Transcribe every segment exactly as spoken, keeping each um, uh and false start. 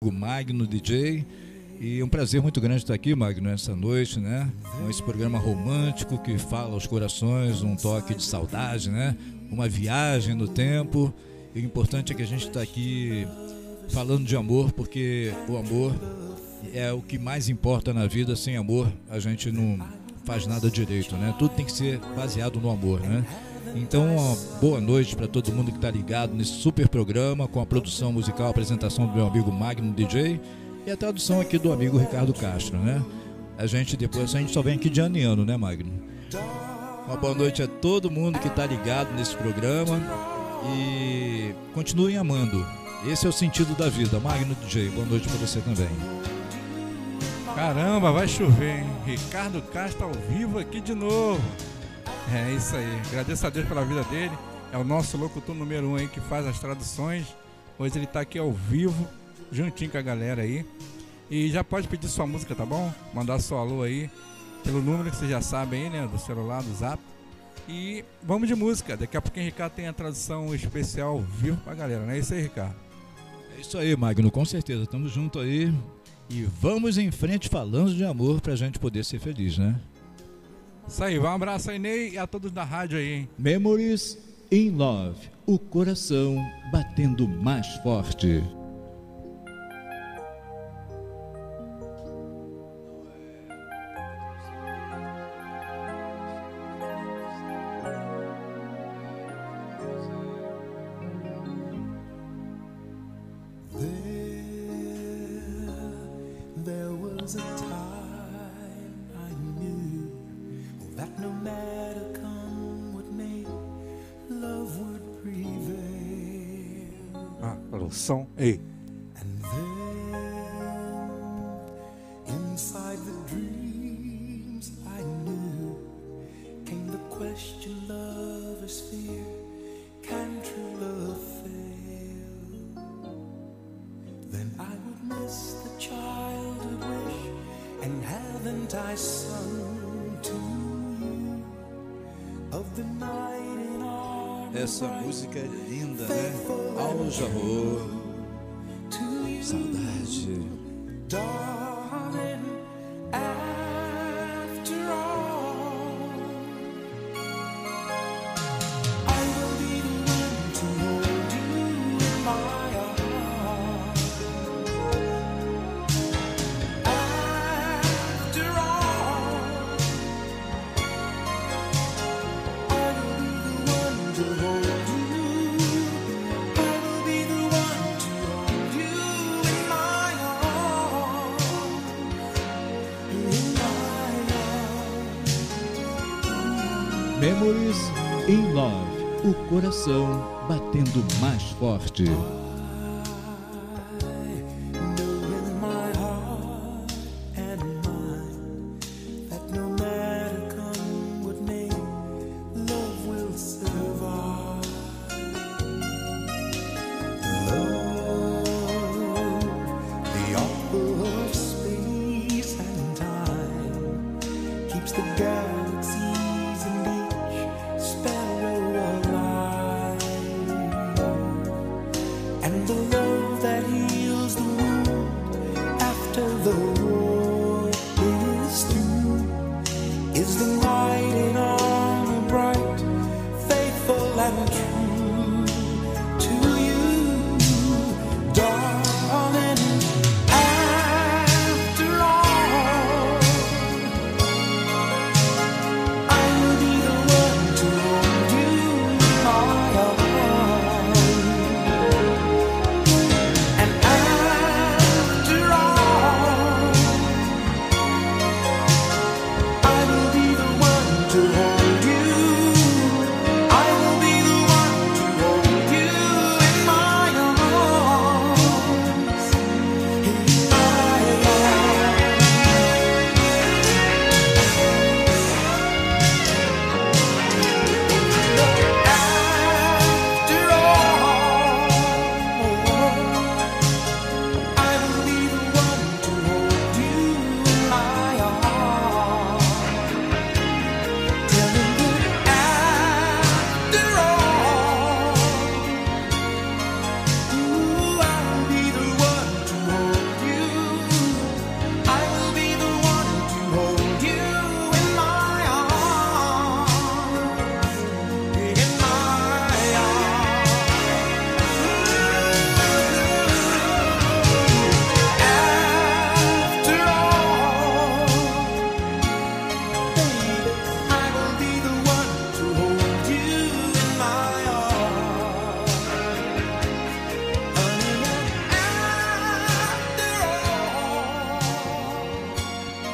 O Magno D J, e é um prazer muito grande estar aqui, Magno, essa noite, né? Com esse programa romântico que fala aos corações, um toque de saudade, né? Uma viagem no tempo. E o importante é que a gente está aqui falando de amor, porque o amor é o que mais importa na vida. Sem amor a gente não faz nada direito, né? Tudo tem que ser baseado no amor, né? Então, uma boa noite para todo mundo que está ligado nesse super programa, com a produção musical, a apresentação do meu amigo Magno D J e a tradução aqui do amigo Ricardo Castro, né? A gente depois, a gente só vem aqui de ano em ano, né, Magno? Uma boa noite a todo mundo que está ligado nesse programa e continuem amando. Esse é o sentido da vida. Magno D J, boa noite para você também. Caramba, vai chover, hein? Ricardo Castro ao vivo aqui de novo. É isso aí, agradeço a Deus pela vida dele. É o nosso locutor número um aí que faz as traduções. Hoje ele tá aqui ao vivo, juntinho com a galera aí. E já pode pedir sua música, tá bom? Mandar seu alô aí pelo número que vocês já sabem aí, né? Do celular, do zap. E vamos de música, daqui a pouquinho o Ricardo tem a tradução especial ao vivo pra galera, não é isso aí, Ricardo? É isso aí, Magno, com certeza, tamo junto aí. E vamos em frente falando de amor pra gente poder ser feliz, né? Isso aí, um abraço aí, Ney, e a todos da rádio aí, hein? Memories in Love, o coração batendo mais forte. Som, ei. And then, inside the dreams I knew, came the question, love is fear, can true love fail? Then I would miss the childhood wish, and haven't I sung to you of the night in our Essa música é linda, né? Auge amor, saudade. Darling, after all, I will be the one to hold you in my arms. After all, I will be the one to hold you. Memories in Love, o coração batendo mais forte. And after all,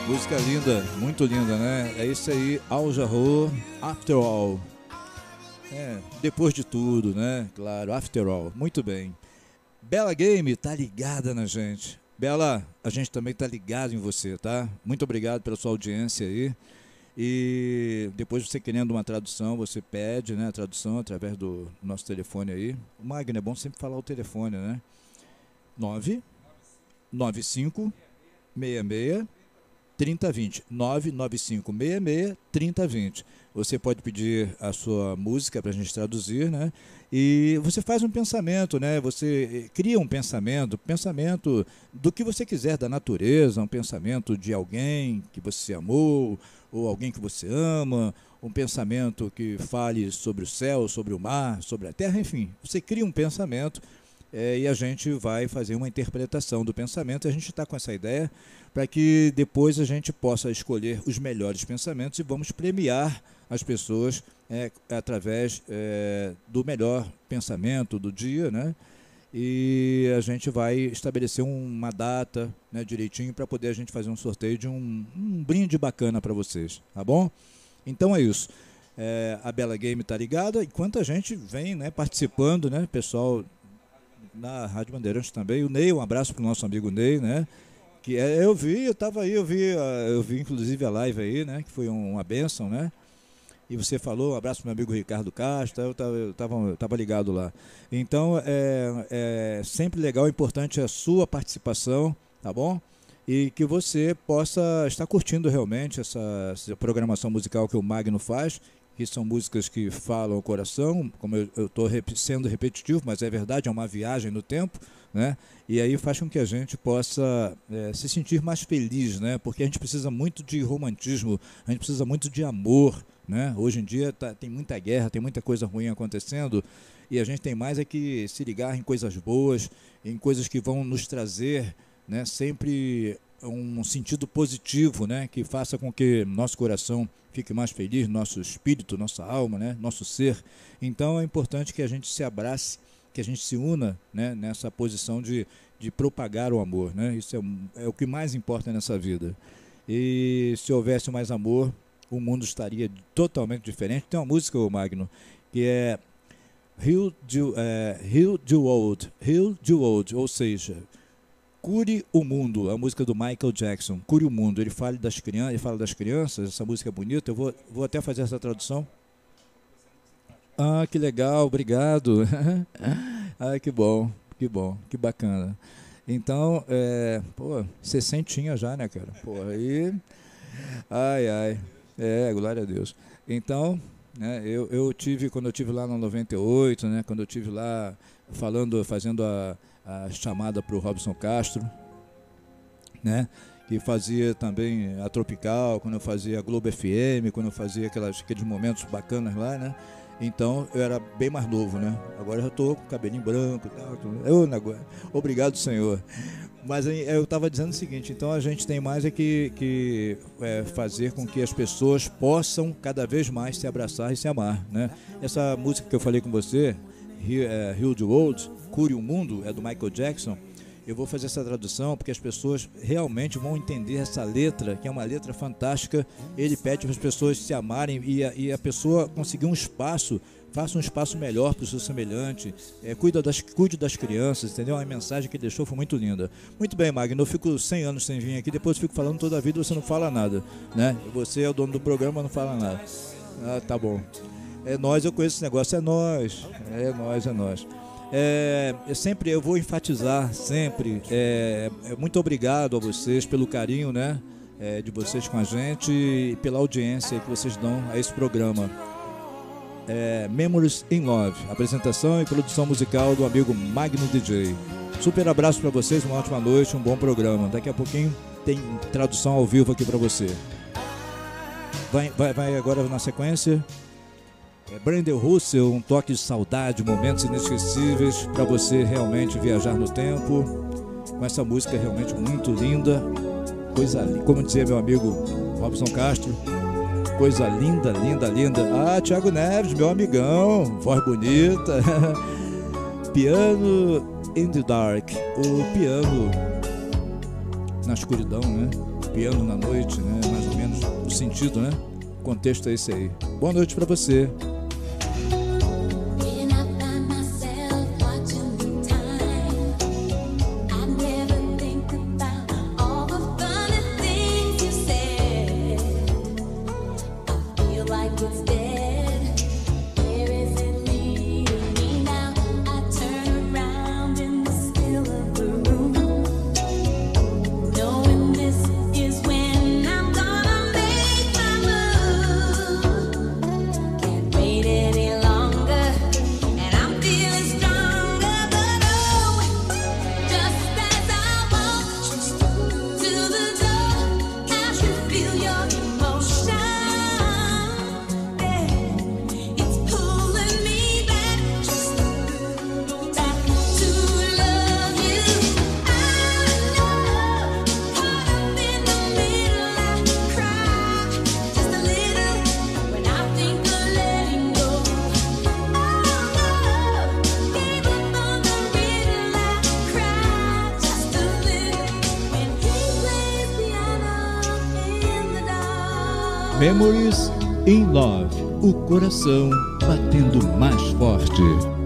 Música linda, muito linda, né? É isso aí, Al Jarreau, After All. É, depois de tudo, né? Claro, After All, muito bem. Bela Game tá ligada na gente. Bela, a gente também tá ligado em você, tá? Muito obrigado pela sua audiência aí. E depois você querendo uma tradução, você pede, né, a tradução através do nosso telefone aí. O Magno, é bom sempre falar o telefone, né? nove nove cinco seis seis trinta vinte. nove nove cinco seis seis trinta vinte. Você pode pedir a sua música para a gente traduzir, né? E você faz um pensamento, né? Você cria um pensamento, pensamento do que você quiser da natureza, um pensamento de alguém que você amou, ou alguém que você ama, um pensamento que fale sobre o céu, sobre o mar, sobre a terra, enfim. Você cria um pensamento é, e a gente vai fazer uma interpretação do pensamento. A gente está com essa ideia para que depois a gente possa escolher os melhores pensamentos e vamos premiar as pessoas é, através é, do melhor pensamento do dia, né? E a gente vai estabelecer uma data, né, direitinho para poder a gente fazer um sorteio de um, um brinde bacana para vocês, tá bom? Então é isso. É, a Bela Game tá ligada, enquanto a gente vem, né, participando, né, pessoal na Rádio Bandeirantes também. O Ney, um abraço para o nosso amigo Ney, né? Que é, eu vi, eu estava aí, eu vi, eu vi inclusive a live aí, né? Que foi um, uma bênção, né? E você falou, um abraço para o meu amigo Ricardo Castro, eu estava eu tava, eu tava ligado lá. Então, é, é sempre legal, importante a sua participação, tá bom? E que você possa estar curtindo realmente essa, essa programação musical que o Magno faz, que são músicas que falam o coração, como eu estou rep, sendo repetitivo, mas é verdade, é uma viagem no tempo, né? E aí faz com que a gente possa é, se sentir mais feliz, né? Porque a gente precisa muito de romantismo, a gente precisa muito de amor, né? Hoje em dia tá, tem muita guerra, tem muita coisa ruim acontecendo e a gente tem mais é que se ligar em coisas boas, em coisas que vão nos trazer, né, sempre um sentido positivo, né, que faça com que nosso coração fique mais feliz, nosso espírito, nossa alma, né, nosso ser. Então é importante que a gente se abrace, que a gente se una, né, nessa posição de, de propagar o amor, né? Isso é, é o que mais importa nessa vida. E se houvesse mais amor, o mundo estaria totalmente diferente. Tem uma música, o Magno, que é Heal the, é, Heal the World, Heal the World, ou seja, cure o mundo. A música do Michael Jackson, cure o mundo. Ele fala das crianças, ele fala das crianças. Essa música é bonita. Eu vou, vou até fazer essa tradução. Ah, que legal, obrigado. Ah, que bom, que bom, que bacana. Então, é, pô, sessentinha já, né, cara? Pô, aí, ai, ai. É, glória a Deus. Então, né, eu, eu tive, quando eu tive lá no noventa e oito, né, quando eu tive lá falando, fazendo a, a chamada para o Robson Castro, né, que fazia também a Tropical, quando eu fazia a Globo F M, quando eu fazia aquelas, aqueles momentos bacanas lá, né, então eu era bem mais novo, né, agora eu já estou com o cabelinho branco e tal, eu, obrigado, Senhor. Mas eu estava dizendo o seguinte, então a gente tem mais é que, que é, fazer com que as pessoas possam cada vez mais se abraçar e se amar, né? Essa música que eu falei com você, Heal the World, Cure o Mundo, é do Michael Jackson. Eu vou fazer essa tradução porque as pessoas realmente vão entender essa letra, que é uma letra fantástica. Ele pede para as pessoas se amarem e a, e a pessoa conseguir um espaço, faça um espaço melhor para o seu semelhante, é, cuida das, cuide das crianças, entendeu? A mensagem que ele deixou foi muito linda. Muito bem, Magno, eu fico cem anos sem vir aqui, depois eu fico falando toda a vida e você não fala nada, né? Você é o dono do programa, não fala nada. Ah, tá bom. É nós, eu conheço esse negócio, é nós, é nós, é nós. É, eu sempre, eu vou enfatizar sempre, é, é, muito obrigado a vocês pelo carinho, né, é, de vocês com a gente e pela audiência que vocês dão a esse programa. É, Memories in Love, apresentação e produção musical do amigo Magno D J. Super abraço para vocês, uma ótima noite, um bom programa. Daqui a pouquinho tem tradução ao vivo aqui para você. Vai, vai, vai agora na sequência. É Brandon Russell, um toque de saudade, momentos inesquecíveis para você realmente viajar no tempo. Com essa música realmente muito linda, coisa, como dizia meu amigo Robson Castro, coisa linda, linda, linda. Ah, Thiago Neves, meu amigão, voz bonita. Piano in the Dark, o piano na escuridão, né? Piano na noite, né? Mais ou menos o sentido, né? O contexto é esse aí. Boa noite para você. Memories in Love, o coração batendo mais forte.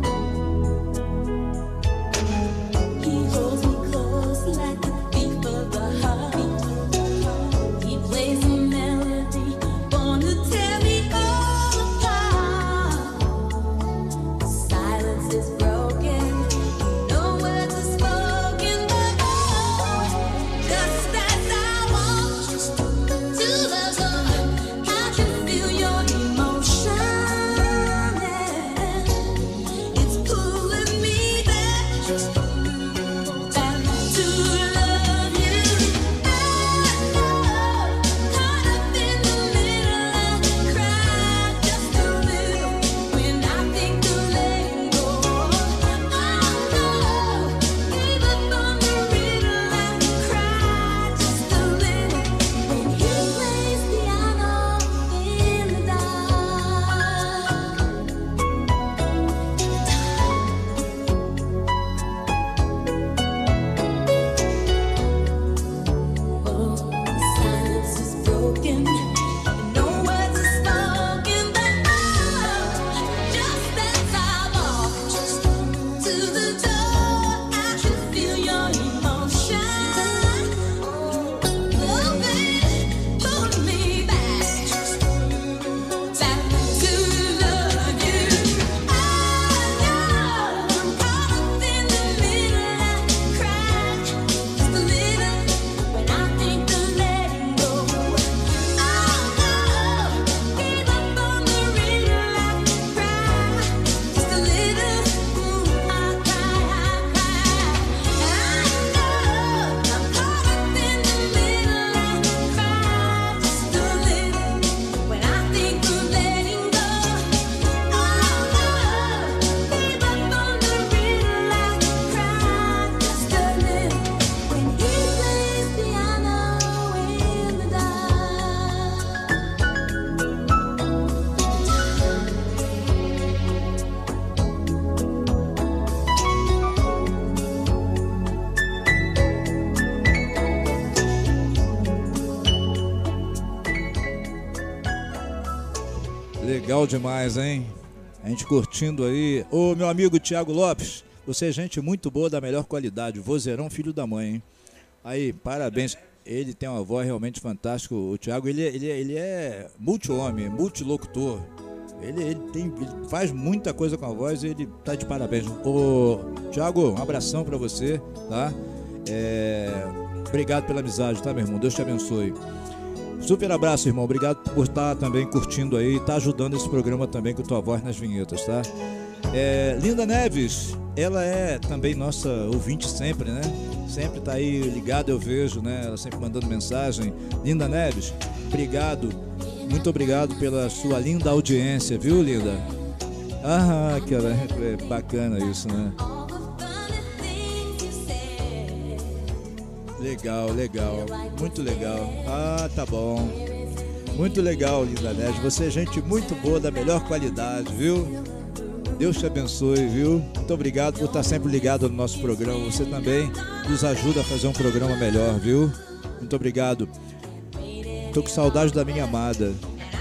Legal demais, hein? A gente curtindo aí. Ô, meu amigo Thiago Lopes, você é gente muito boa, da melhor qualidade. Vozeirão, filho da mãe, hein? Aí, parabéns. Ele tem uma voz realmente fantástica. O Thiago, ele, ele, ele é multi-homem, multilocutor. Ele, ele, tem, ele faz muita coisa com a voz e ele tá de parabéns. Ô, Thiago, um abração pra você, tá? É, obrigado pela amizade, tá, meu irmão? Deus te abençoe. Super abraço, irmão. Obrigado por estar também curtindo aí, tá ajudando esse programa também com tua voz nas vinhetas, tá? É, Linda Neves, ela é também nossa ouvinte sempre, né? Sempre tá aí ligada, eu vejo, né? Ela sempre mandando mensagem. Linda Neves, obrigado, muito obrigado pela sua linda audiência, viu, Linda? Ah, que é bacana isso, né? Legal, legal, muito legal. Ah, tá bom. Muito legal, Linda Neves. Você é gente muito boa, da melhor qualidade, viu? Deus te abençoe, viu? Muito obrigado por estar sempre ligado no nosso programa. Você também nos ajuda a fazer um programa melhor, viu? Muito obrigado. Tô com saudade da minha amada.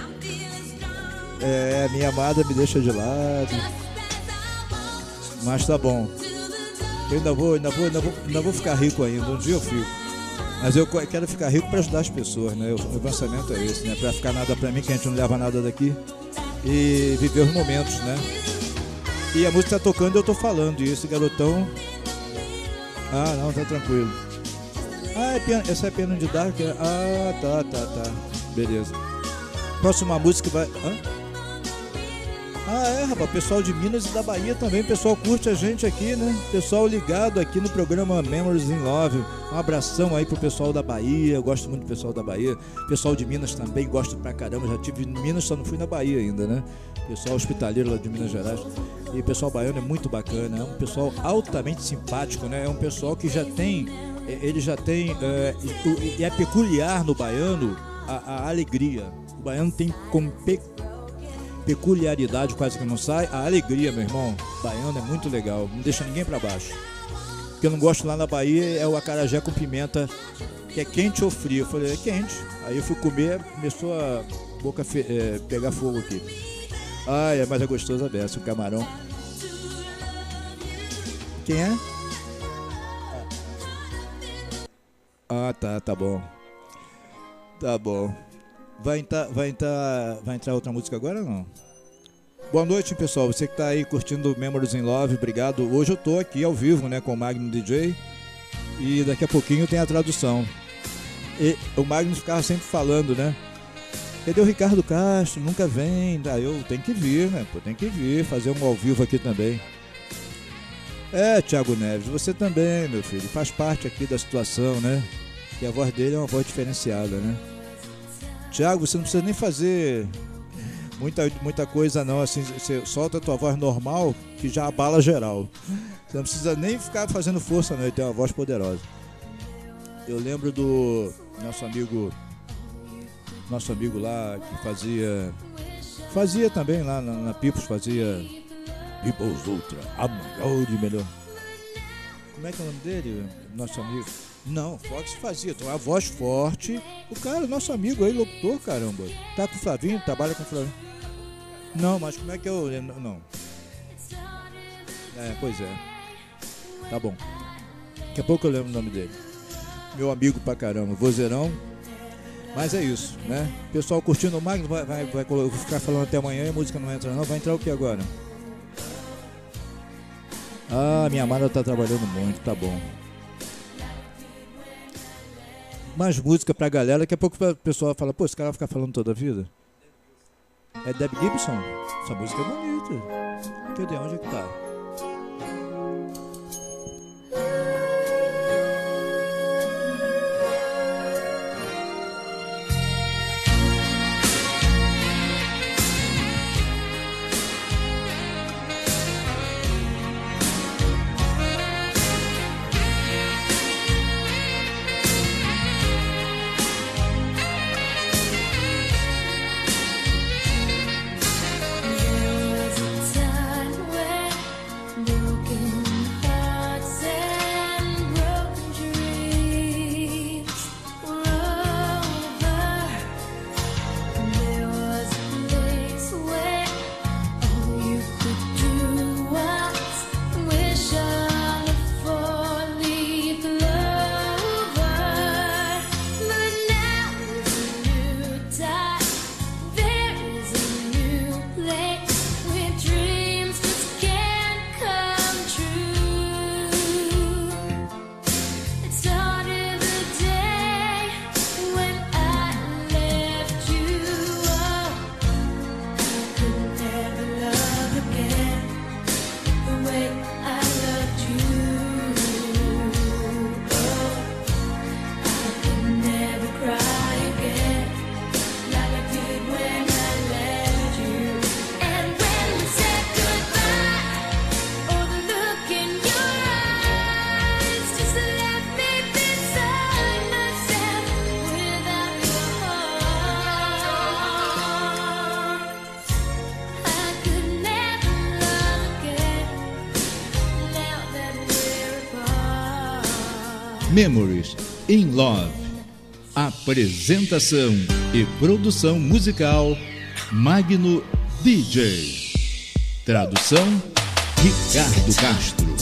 É, minha amada me deixa de lado. Mas tá bom. Eu ainda vou, ainda vou, ainda vou, ainda vou ficar rico ainda. Um dia eu fico. Mas eu quero ficar rico para ajudar as pessoas, né? O pensamento é esse, né? Para ficar nada para mim, que a gente não leva nada daqui. E viver os momentos, né? E a música tá tocando e eu tô falando. E esse garotão... Ah, não, tá tranquilo. Ah, é piano, essa é piano de Dark? Ah, tá, tá, tá. Beleza. Próxima música vai... Hã? Ah, é, rapaz, pessoal de Minas e da Bahia também, pessoal curte a gente aqui, né? Pessoal ligado aqui no programa Memories in Love. Um abração aí pro pessoal da Bahia, eu gosto muito do pessoal da Bahia. Pessoal de Minas também, gosto pra caramba, já tive em Minas, só não fui na Bahia ainda, né? Pessoal hospitaleiro lá de Minas Gerais. E o pessoal baiano é muito bacana, é um pessoal altamente simpático, né? É um pessoal que já tem, ele já tem, é, e é peculiar no baiano a, a alegria. O baiano tem como pe peculiaridade, quase que não sai, a alegria, meu irmão. Baiano é muito legal, não deixa ninguém pra baixo. O que eu não gosto lá na Bahia é o acarajé com pimenta, que é quente ou frio. Eu falei, é quente. Aí eu fui comer, começou a boca é, pegar fogo aqui. Ai, mas é gostoso a beça, o camarão. Quem é? Ah, tá, tá bom. Tá bom. Vai entrar, vai entrar, vai entrar outra música agora ou não? Boa noite, pessoal. Você que tá aí curtindo Memories in Love, obrigado. Hoje eu tô aqui ao vivo, né, com o Magno D J. E daqui a pouquinho tem a tradução. E o Magno ficava sempre falando, né? Cadê o Ricardo Castro? Nunca vem. Ah, eu tenho que vir, né? Pô, tem que vir, fazer um ao vivo aqui também. É, Thiago Neves, você também, meu filho. Faz parte aqui da situação, né? E a voz dele é uma voz diferenciada, né? Thiago, você não precisa nem fazer muita, muita coisa não, assim, você solta a tua voz normal que já abala geral. Você não precisa nem ficar fazendo força não, ele tem uma voz poderosa. Eu lembro do nosso amigo, nosso amigo lá que fazia, fazia também lá na, na Pipos, fazia Pipos Ultra, a melhor de melhor. Como é que é o nome dele, nosso amigo? Não, Fox fazia, tem uma voz forte. O cara, nosso amigo aí, locutor, caramba. Tá com o Flavinho, trabalha com o Flavinho. Não, mas como é que eu... Não. É, pois é. Tá bom. Daqui a pouco eu lembro o nome dele. Meu amigo pra caramba, vozeirão. Mas é isso, né? Pessoal curtindo o Magno, vai, vai, vai, vou ficar falando até amanhã e a música não entra não. Vai entrar o que agora? Ah, minha amada tá trabalhando muito, tá bom. Mais música pra galera, daqui a pouco o pessoal fala, pô, esse cara vai ficar falando toda a vida? É Deb Gibson? Essa música é bonita. Cadê? Onde é que tá? Memories in Love. Apresentação e produção musical Magno D J. Tradução Ricardo Castro.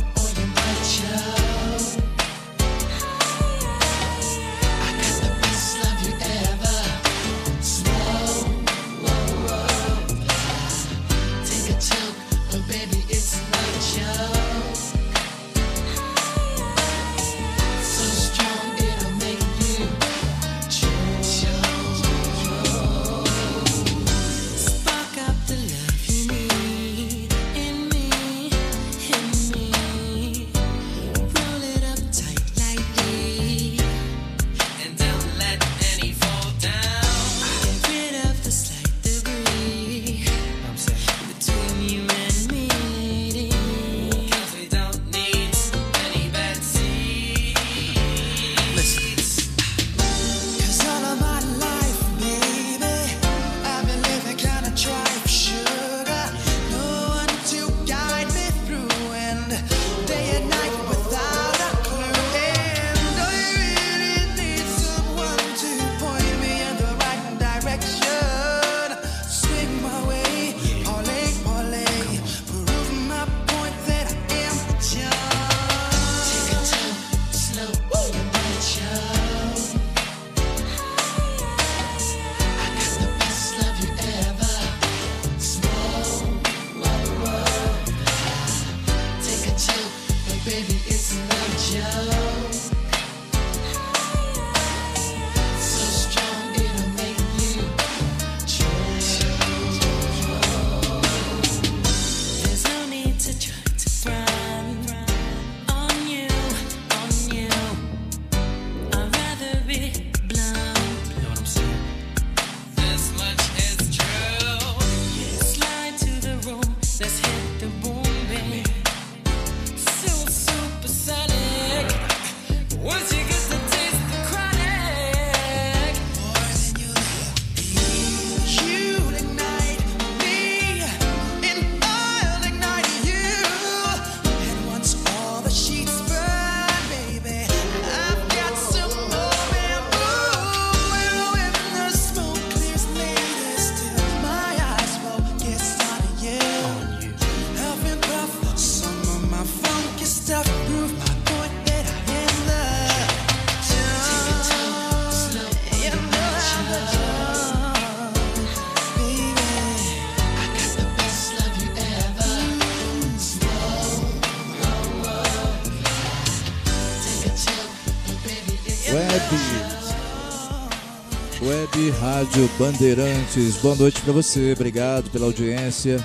Web Rádio Bandeirantes, boa noite para você, obrigado pela audiência.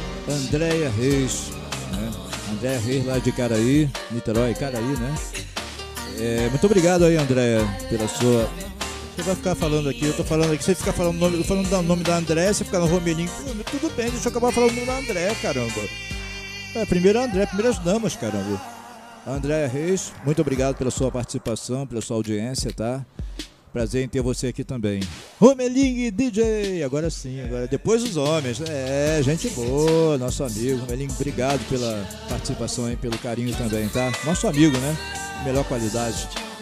Andréia Reis, né? Andréia Reis lá de Caraí, Niterói, Caraí, né? É, muito obrigado aí, Andréia, pela sua... Você vai ficar falando aqui, eu tô falando aqui, você fica falando o nome, falando o nome da Andréia, você fica no Romelinho, tudo bem, deixa eu acabar falando o nome da Andréia, caramba. É, primeiro a Andréia, primeiras damas, caramba. Andréia Reis, muito obrigado pela sua participação, pela sua audiência, tá? Prazer em ter você aqui também. Romeling D J, agora sim, agora depois os homens. É, gente boa, nosso amigo. Romeling, obrigado pela participação e pelo carinho também, tá? Nosso amigo, né? Melhor qualidade.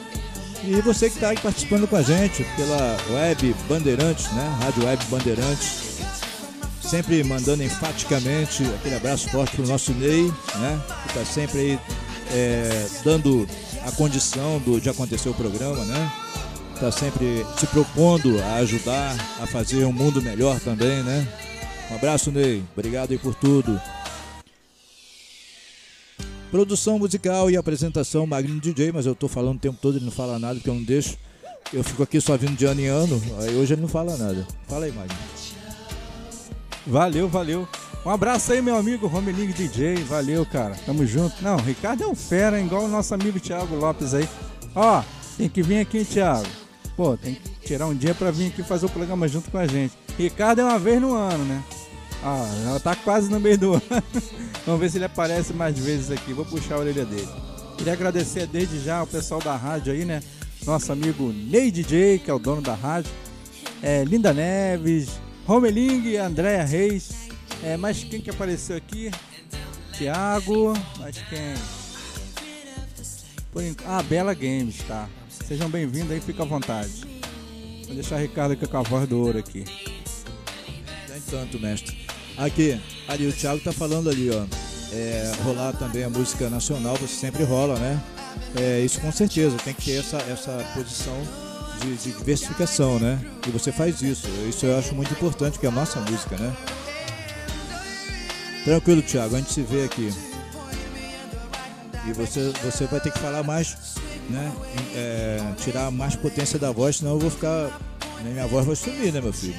E você que está aí participando com a gente pela Web Bandeirantes, né? Rádio Web Bandeirantes. Sempre mandando enfaticamente aquele abraço forte pro nosso Ney, né? Que está sempre aí é, dando a condição do, de acontecer o programa, né? Está sempre se propondo a ajudar a fazer um mundo melhor também, né? Um abraço, Ney. Obrigado aí por tudo. Produção musical e apresentação, Magno D J, mas eu tô falando o tempo todo, ele não fala nada, porque eu não deixo. Eu fico aqui só vindo de ano em ano, aí hoje ele não fala nada. Fala aí, Magno. Valeu, valeu. Um abraço aí, meu amigo Romeling D J. Valeu, cara. Tamo junto. Não, o Ricardo é um fera, hein? Igual o nosso amigo Thiago Lopes aí. Ó, tem que vir aqui, hein, Thiago? Pô, tem que tirar um dia pra vir aqui fazer o programa junto com a gente. Ricardo é uma vez no ano, né? Ah, ela tá quase no meio do ano. Vamos ver se ele aparece mais vezes aqui. Vou puxar a orelha dele. Queria agradecer desde já ao pessoal da rádio aí, né? Nosso amigo Ney D J, que é o dono da rádio. É, Linda Neves, Romeling, Andréia Reis. É, mas quem que apareceu aqui? Thiago. Mas quem? Por enqu- Ah, Bela Games, tá. Sejam bem-vindos aí, fica à vontade. Vou deixar o Ricardo aqui com a voz do ouro aqui. Nem tanto, mestre. Aqui, ali o Thiago tá falando ali, ó. É, rolar também a música nacional, você sempre rola, né? É, isso com certeza, tem que ter essa, essa posição de, de diversificação, né? E você faz isso. Isso eu acho muito importante, porque é a nossa música, né? Tranquilo, Thiago, a gente se vê aqui. E você, você vai ter que falar mais, né? É, tirar mais potência da voz, senão eu vou ficar... Minha voz vai sumir, né, meu filho?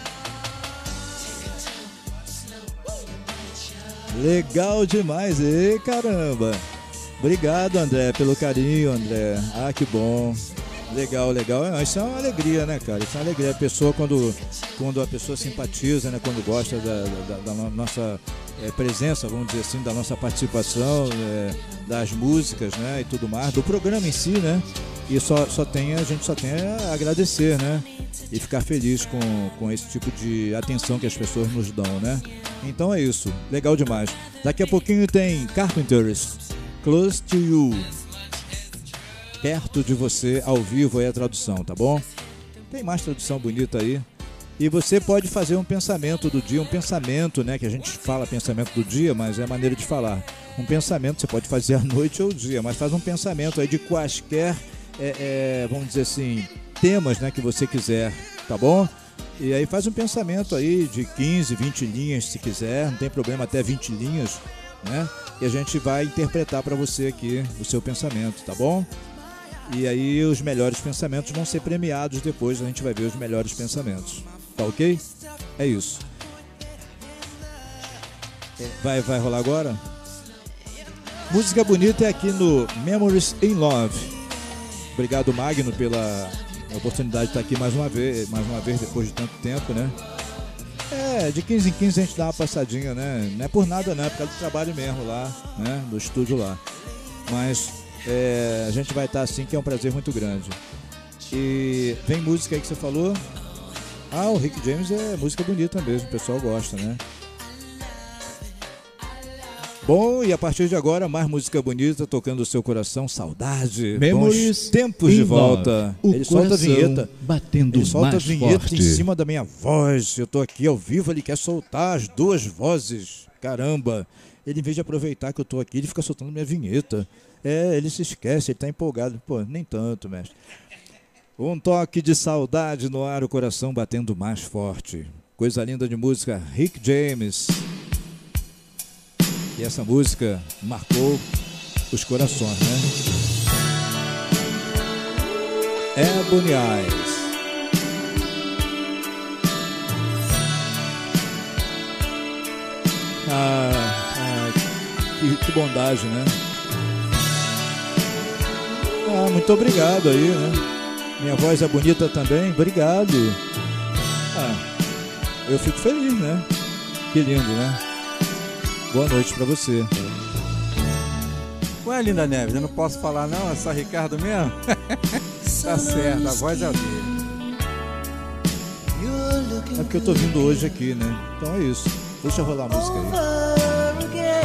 Legal demais, e caramba! Obrigado, André, pelo carinho, André. Ah, que bom. Legal, legal. Isso é uma alegria, né, cara? Isso é uma alegria. A pessoa, quando, quando a pessoa simpatiza, né? Quando gosta da, da, da nossa é, presença, vamos dizer assim, da nossa participação, é, das músicas, né? E tudo mais, do programa em si, né? E só, só tem, a gente só tem a agradecer, né? E ficar feliz com, com esse tipo de atenção que as pessoas nos dão, né? Então é isso. Legal demais. Daqui a pouquinho tem Carpenters, Close to You. Perto de você, ao vivo, aí a tradução, tá bom? Tem mais tradução bonita aí. E você pode fazer um pensamento do dia, um pensamento, né? Que a gente fala pensamento do dia, mas é a maneira de falar. Um pensamento você pode fazer à noite ou dia, mas faz um pensamento aí de quaisquer, é, é, vamos dizer assim, temas, né? Que você quiser, tá bom? E aí faz um pensamento aí de quinze, vinte linhas, se quiser, não tem problema, até vinte linhas, né? E a gente vai interpretar para você aqui o seu pensamento, tá bom? E aí os melhores pensamentos vão ser premiados depois, a gente vai ver os melhores pensamentos. Tá ok? É isso. Vai, vai rolar agora? Música bonita é aqui no Memories in Love. Obrigado, Magno, pela oportunidade de estar aqui mais uma vez, mais uma vez depois de tanto tempo, né? É, de quinze em quinze a gente dá uma passadinha, né? Não é por nada, não, é por causa do trabalho mesmo lá, né? Do estúdio lá. Mas é, a gente vai estar assim, que é um prazer muito grande. E vem música aí que você falou. Ah, o Rick James é música bonita mesmo, o pessoal gosta, né? Bom, e a partir de agora, mais música bonita tocando o seu coração, saudade, Memories bons tempos de volta. O Ele solta a vinheta, batendo ele solta mais a vinheta forte. em cima da minha voz. Eu tô aqui ao vivo, ele quer soltar as duas vozes. Caramba, ele em vez de aproveitar que eu tô aqui, ele fica soltando minha vinheta. É, ele se esquece, ele tá empolgado. Pô, nem tanto, mestre. Um toque de saudade no ar, o coração batendo mais forte. Coisa linda de música, Rick James. E essa música marcou os corações, né? Ebony Eyes. Ah, ah que, que bondade, né? Ah, muito obrigado aí, né? Minha voz é bonita também, obrigado. Ah, eu fico feliz, né? Que lindo, né? Boa noite pra você. Ué, Linda Neves, eu não posso falar não? É só Ricardo mesmo? Tá certo, a voz é a dele. É porque eu tô vindo hoje aqui, né? Então é isso. Deixa rolar a música aí.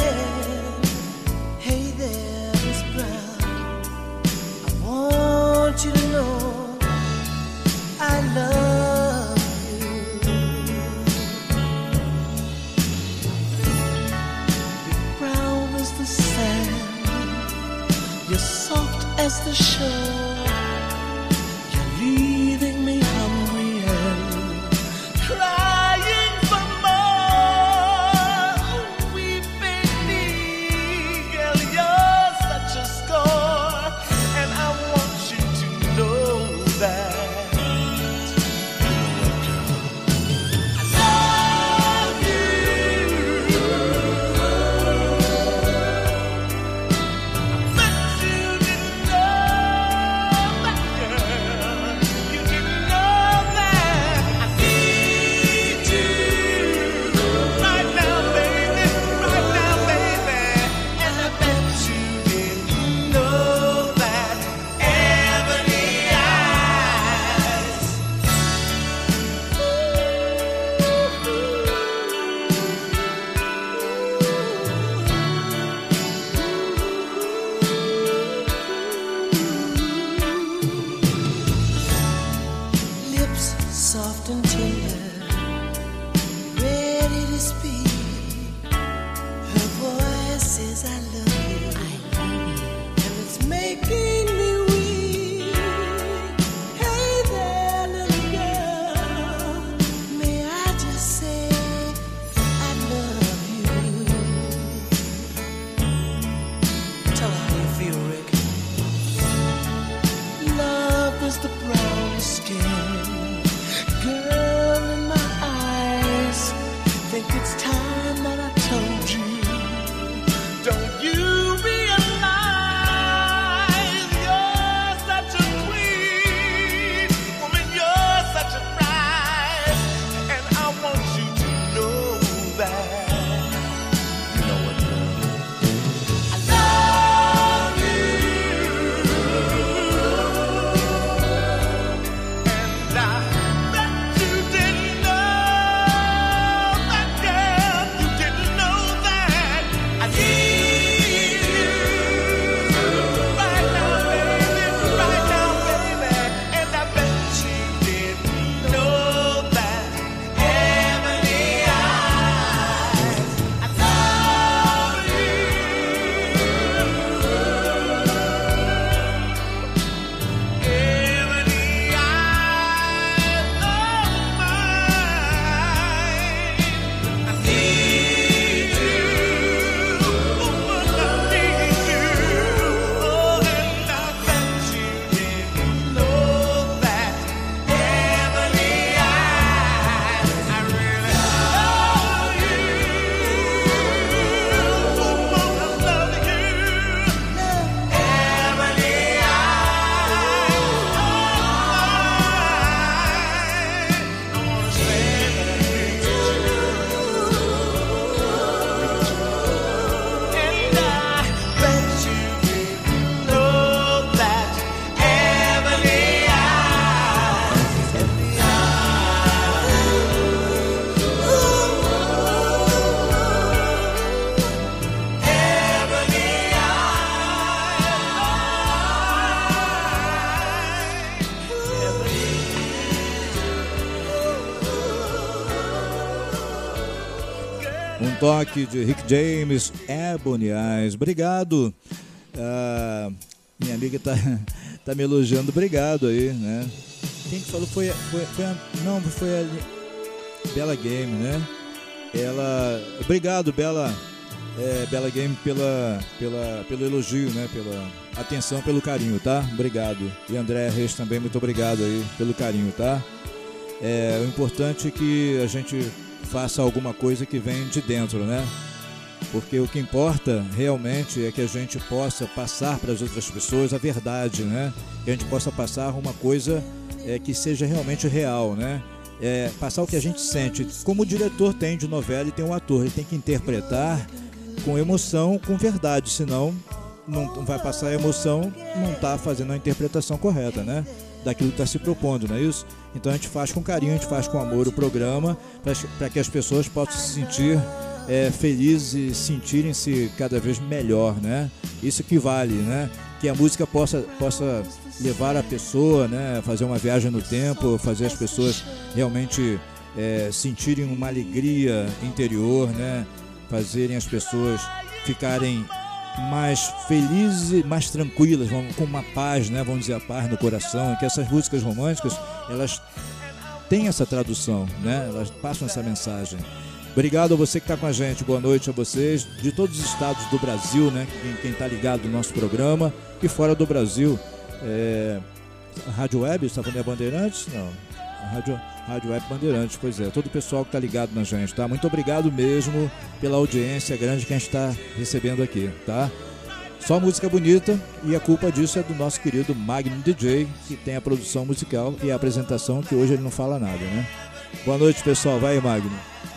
You're soft as the shore. You're leaving me hungry and crying for more. We soft and tender, ready to speak. Her voice says I love you, I love you, and it's making me weak. Hey there, little girl, may I just say I love you. Tell her how you feel, Rick. Love is the brown skin, girl in my eyes. Think it's time that I told you. Don't you realize you're such a queen, woman, you're such a prize, and I want you to know that. You know what, girl? I love you, and I bet you didn't know that, girl. You didn't know that I need you right now, baby, right now, baby, and I bet you didn't know that. Heavenly eyes, I love you. Heavenly eyes of mine, I need you, woman, I need you. Oh, and I bet you didn't know that. Heavenly eyes, I really love you, woman, I love you. Heavenly eyes of mine, I wanna say that I need you, and I bet you didn't know that. Heavenly eyes, heavenly Um toque de Rick James, Ebony Eyes. Obrigado. Ah, minha amiga tá, tá me elogiando. Obrigado aí, né? Quem que falou? Foi, foi, foi a, não, foi a Bela Game, né? Ela... Obrigado, Bela, é, Bela Game, pela, pela, pelo elogio, né? Pela atenção, pelo carinho, tá? Obrigado. E André Reis também, muito obrigado aí pelo carinho, tá? É, o importante é que a gente faça alguma coisa que vem de dentro, né? Porque o que importa realmente é que a gente possa passar para as outras pessoas a verdade, né? Que a gente possa passar uma coisa é, que seja realmente real, né? É, passar o que a gente sente. Como o diretor tem de novela e tem um ator, ele tem que interpretar com emoção, com verdade, senão não vai passar a emoção, não está fazendo a interpretação correta, né? Daquilo que está se propondo, não é isso? Então a gente faz com carinho, a gente faz com amor o programa para que as pessoas possam se sentir é, felizes e sentirem-se cada vez melhor, né? Isso que vale, né? Que a música possa, possa levar a pessoa, né? Fazer uma viagem no tempo, fazer as pessoas realmente é, sentirem uma alegria interior, né? Fazerem as pessoas ficarem mais felizes, mais tranquilas, com uma paz, né? Vamos dizer, a paz no coração, e que essas músicas românticas, elas têm essa tradução, né? Elas passam essa mensagem. Obrigado a você que está com a gente, boa noite a vocês, de todos os estados do Brasil, né? Quem está ligado no nosso programa, e fora do Brasil, é... a Rádio Web, está falando a Bandeirantes? Não, a Rádio... Rádio Web Bandeirantes, pois é, todo o pessoal que está ligado na gente, tá? Muito obrigado mesmo pela audiência grande que a gente está recebendo aqui, tá? Só música bonita, e a culpa disso é do nosso querido Magno D J, que tem a produção musical e a apresentação, que hoje ele não fala nada, né? Boa noite, pessoal, vai aí, Magno.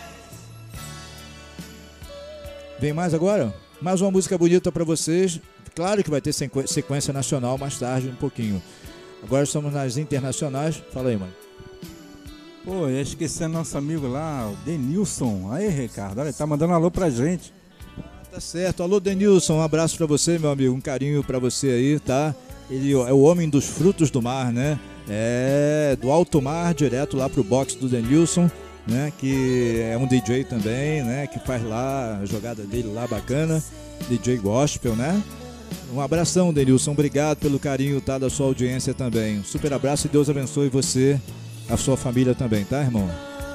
Vem mais agora? Mais uma música bonita para vocês. Claro que vai ter sequência nacional mais tarde, um pouquinho. Agora estamos nas internacionais. Fala aí, mano. Pô, ia esquecer nosso amigo lá, o Denilson. Aí, Ricardo, olha, tá mandando um alô pra gente. Tá certo. Alô, Denilson, um abraço pra você, meu amigo. Um carinho pra você aí, tá? Ele é o homem dos frutos do mar, né? É, do alto mar, direto lá pro box do Denilson, né? Que é um D J também, né? Que faz lá a jogada dele lá bacana, D J gospel, né? Um abração, Denilson, obrigado pelo carinho, tá, da sua audiência também. Um super abraço e Deus abençoe você, a sua família também, tá, irmão?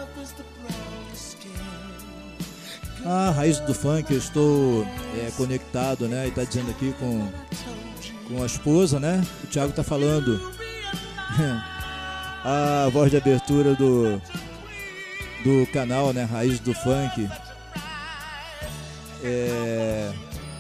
Ah, Raiz do Funk, eu estou é, conectado, né? E tá dizendo aqui com, com a esposa, né? O Thiago tá falando a voz de abertura do, do canal, né? Raiz do Funk. É...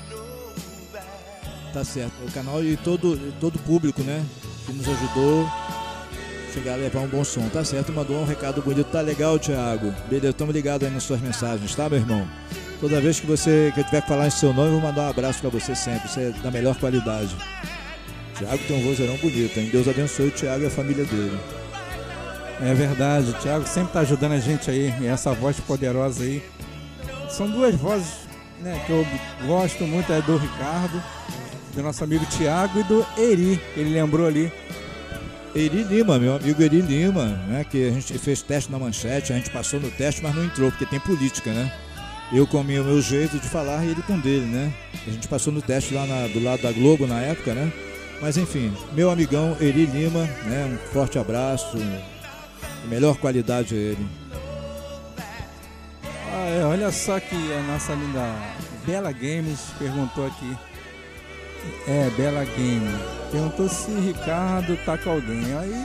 Tá certo, o canal e todo todo público, né? Que nos ajudou a chegar a levar um bom som. Tá certo, mandou um recado bonito. Tá legal, Thiago? Beleza, estamos ligados aí nas suas mensagens, tá, meu irmão? Toda vez que você que eu tiver que falar em seu nome, eu vou mandar um abraço pra você sempre. Isso é da melhor qualidade. Thiago tem um vozeirão bonito, hein? Deus abençoe o Thiago e a família dele. É verdade, o Thiago sempre tá ajudando a gente aí. E essa voz poderosa aí. São duas vozes, né, que eu gosto muito, é do Ricardo, do nosso amigo Thiago, e do Eri, ele lembrou ali. Eri Lima, meu amigo Eri Lima, né? Que a gente fez teste na Manchete, a gente passou no teste, mas não entrou, porque tem política, né? Eu com o meu, meu jeito de falar e ele com dele, né? A gente passou no teste lá na, do lado da Globo na época, né? Mas enfim, meu amigão Eri Lima, né? Um forte abraço, melhor qualidade a ele. Ah, é, olha só que a nossa linda Bela Games perguntou aqui. É, Bela Game. Perguntou se Ricardo tá com alguém. Aí.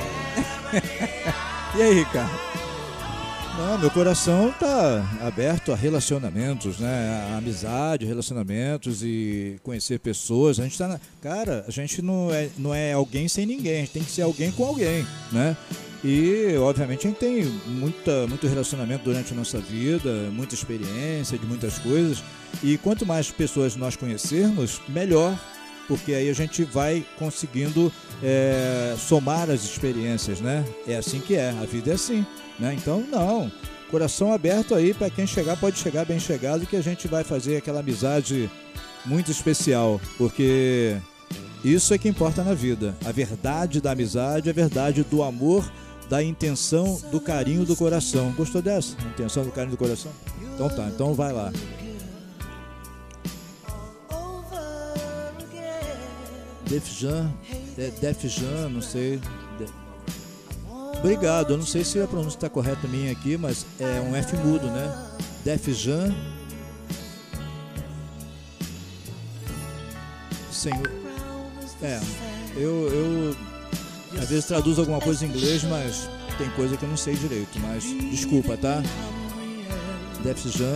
E aí, Ricardo? Não, meu coração tá aberto a relacionamentos, né? A amizade, relacionamentos e conhecer pessoas. A gente tá na... Cara, a gente não é, não é alguém sem ninguém. A gente tem que ser alguém com alguém, né? E, obviamente, a gente tem muita, muito relacionamento durante a nossa vida, muita experiência de muitas coisas. E quanto mais pessoas nós conhecermos, melhor, porque aí a gente vai conseguindo é, somar as experiências, né? É assim que é, a vida é assim, né? Então, não, coração aberto aí, para quem chegar, pode chegar bem chegado, que a gente vai fazer aquela amizade muito especial, porque isso é que importa na vida. A verdade da amizade, a verdade do amor, da intenção, do carinho do coração. Gostou dessa? Intenção do carinho do coração? Então tá, então vai lá. Def Jam, Def Jam, não sei. Obrigado, eu não sei se a pronúncia está correta minha aqui, mas é um F mudo, né? Def Jam. Senhor. É, eu, eu às vezes traduzo alguma coisa em inglês, mas tem coisa que eu não sei direito, mas desculpa, tá? Def Jam.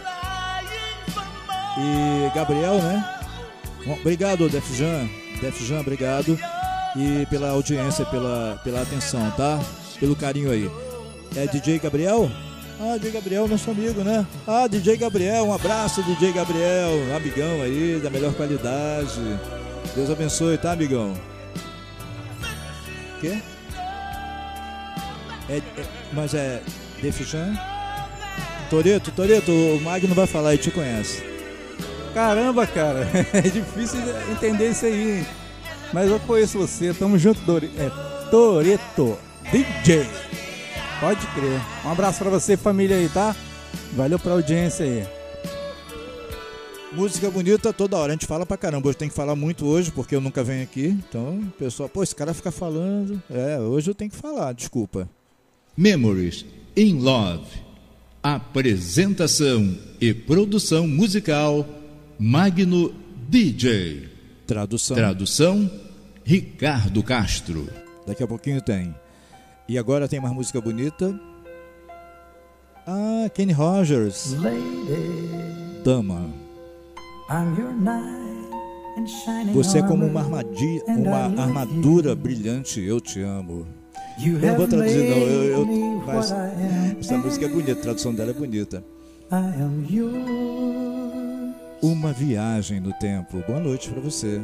E Gabriel, né? Obrigado, Def Jam. Def Jam, obrigado. E pela audiência, pela, pela atenção, tá? Pelo carinho aí. É D J Gabriel? Ah, D J Gabriel, nosso amigo, né? Ah, D J Gabriel, um abraço, D J Gabriel, amigão aí, da melhor qualidade. Deus abençoe, tá, amigão? Quê? É, é, mas é Def Jam? Toreto, Toreto, o Magno vai falar e te conhece. Caramba, cara, é difícil entender isso aí, hein? Mas eu conheço você, tamo junto, Dori... é, Toreto D J. Pode crer. Um abraço pra você, família aí, tá? Valeu pra audiência aí. Música bonita toda hora, a gente fala pra caramba. Hoje tem que falar muito hoje, porque eu nunca venho aqui. Então, o pessoal, pô, esse cara fica falando. É, hoje eu tenho que falar, desculpa. Memories in Love. Apresentação e produção musical Magno D J. Tradução. Tradução Ricardo Castro. Daqui a pouquinho tem. E agora tem mais música bonita. Ah, Kenny Rogers. Lady, Dama. I'm your knight in shining Você é como uma, armor, armadi- and uma I love armadura you. brilhante, eu te amo. You Eu não vou have traduzir não, eu, eu, made me mas what I am, essa música é bonita, a tradução dela é bonita. I am yours. Uma viagem no tempo. Boa noite pra você.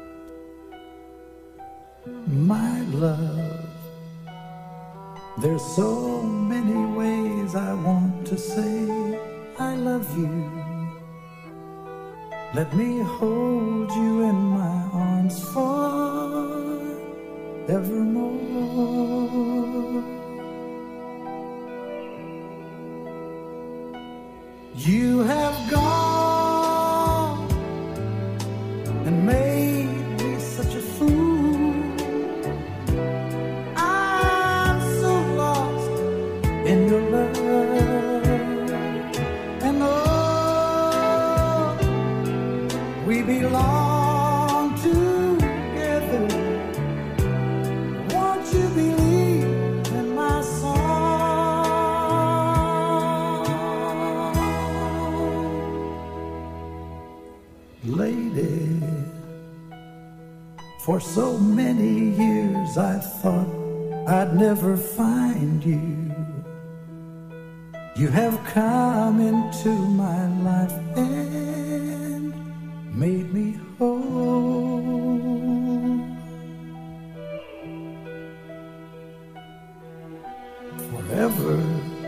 My love, there's so many ways I want to say I love you. Let me hold you in my arms evermore. You have gone and made me such a fool. I'm so lost in your love, and oh, we belong together. Won't you believe in my song, lady? For so many years I thought I'd never find you. You have come into my life and made me whole. Forever,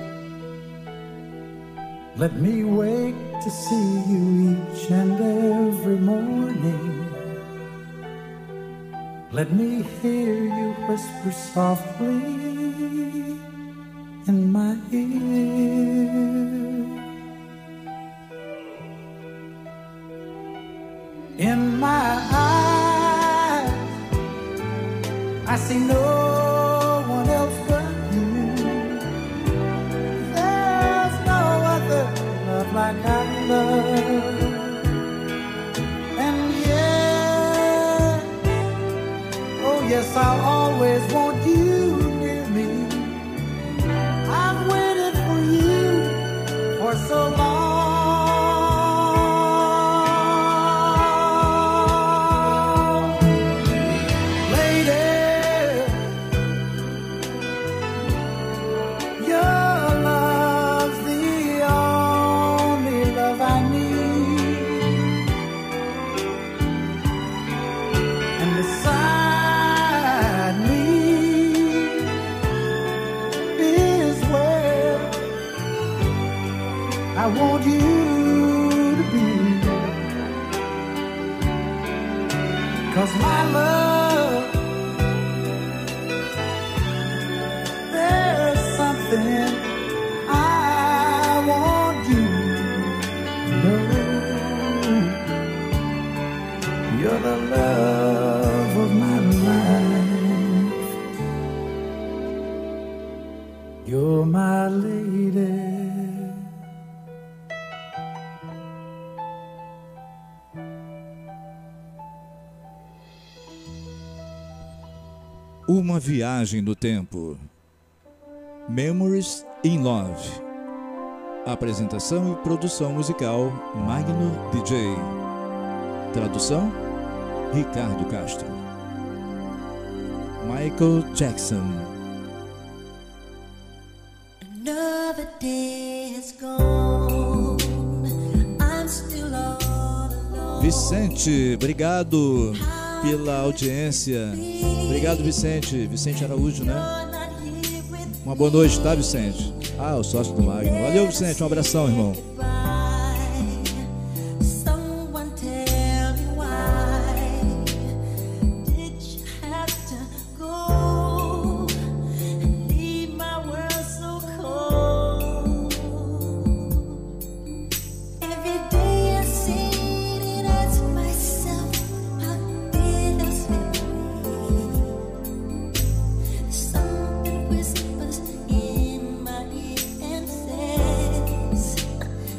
let me wake to see you each and every morning. Let me hear you whisper softly in my ear. In my eyes, I see no one else but you. There's no other love like our love. Yes, I'll always want you near me. I've waited for you for so long. Lady, your love's the only love I need. And besides, I want you to be, 'cause my love, there's something I want you to know. You're the love of my life. You're my lady. Uma viagem no tempo. Memories in Love. Apresentação e produção musical Magno D J. Tradução Ricardo Castro. Michael Jackson. Another day has gone. I'm still all alone. Vicente, obrigado pela audiência. Obrigado, Vicente. Vicente Araújo, né? Uma boa noite, tá, Vicente? Ah, o sócio do Magno. Valeu, Vicente. Um abração, irmão. Whispers in my ear and says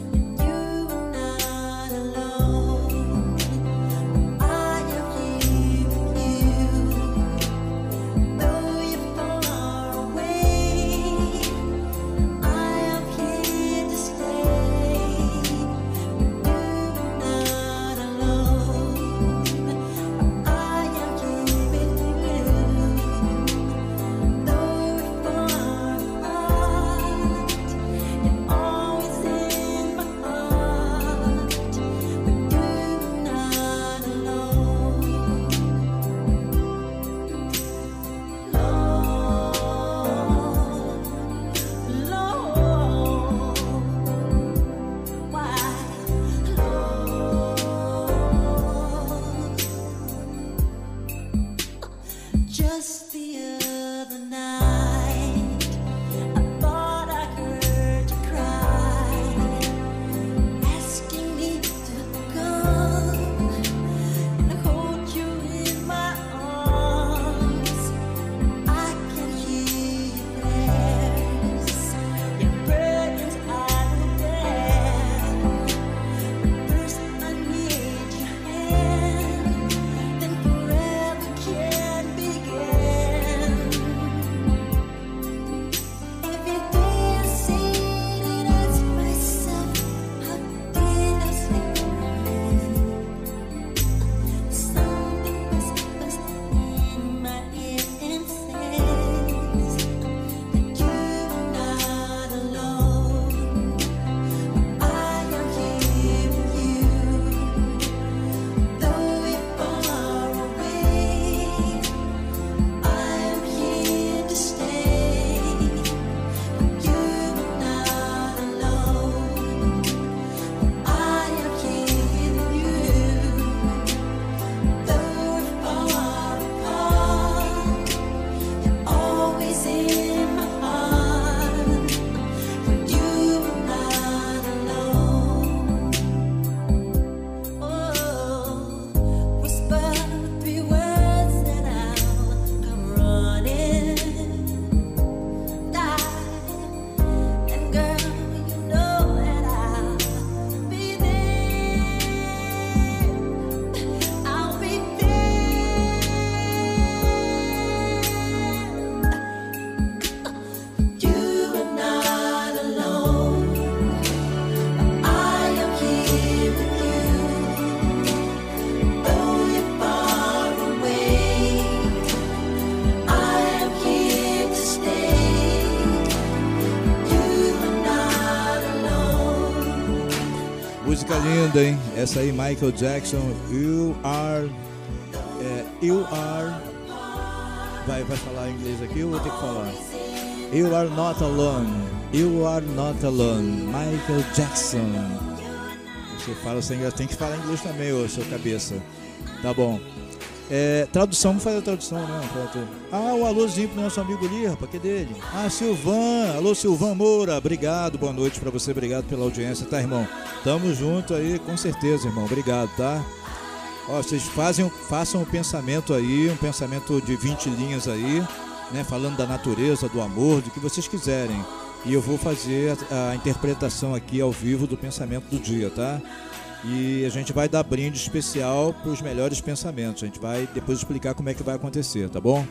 música linda, hein? Essa aí, Michael Jackson, You Are... É, you Are... Vai, vai falar em inglês aqui, eu vou ter que falar. You Are Not Alone. You Are Not Alone. Michael Jackson. Você fala sem inglês, tem que falar inglês também, ô, seu cabeça. Tá bom. É, tradução, vamos fazer a tradução, né? Ah, um alôzinho pro nosso amigo ali, rapaz, que é dele? Ah, Silvan, alô Silvan Moura, obrigado, boa noite pra você, obrigado pela audiência, tá, irmão? Tamo junto aí, com certeza, irmão, obrigado, tá? Ó, vocês fazem, façam um pensamento aí, um pensamento de vinte linhas aí, né? Falando da natureza, do amor, do que vocês quiserem. E eu vou fazer a, a interpretação aqui ao vivo do pensamento do dia, tá? E a gente vai dar brinde especial para os melhores pensamentos. A gente vai depois explicar como é que vai acontecer, tá bom?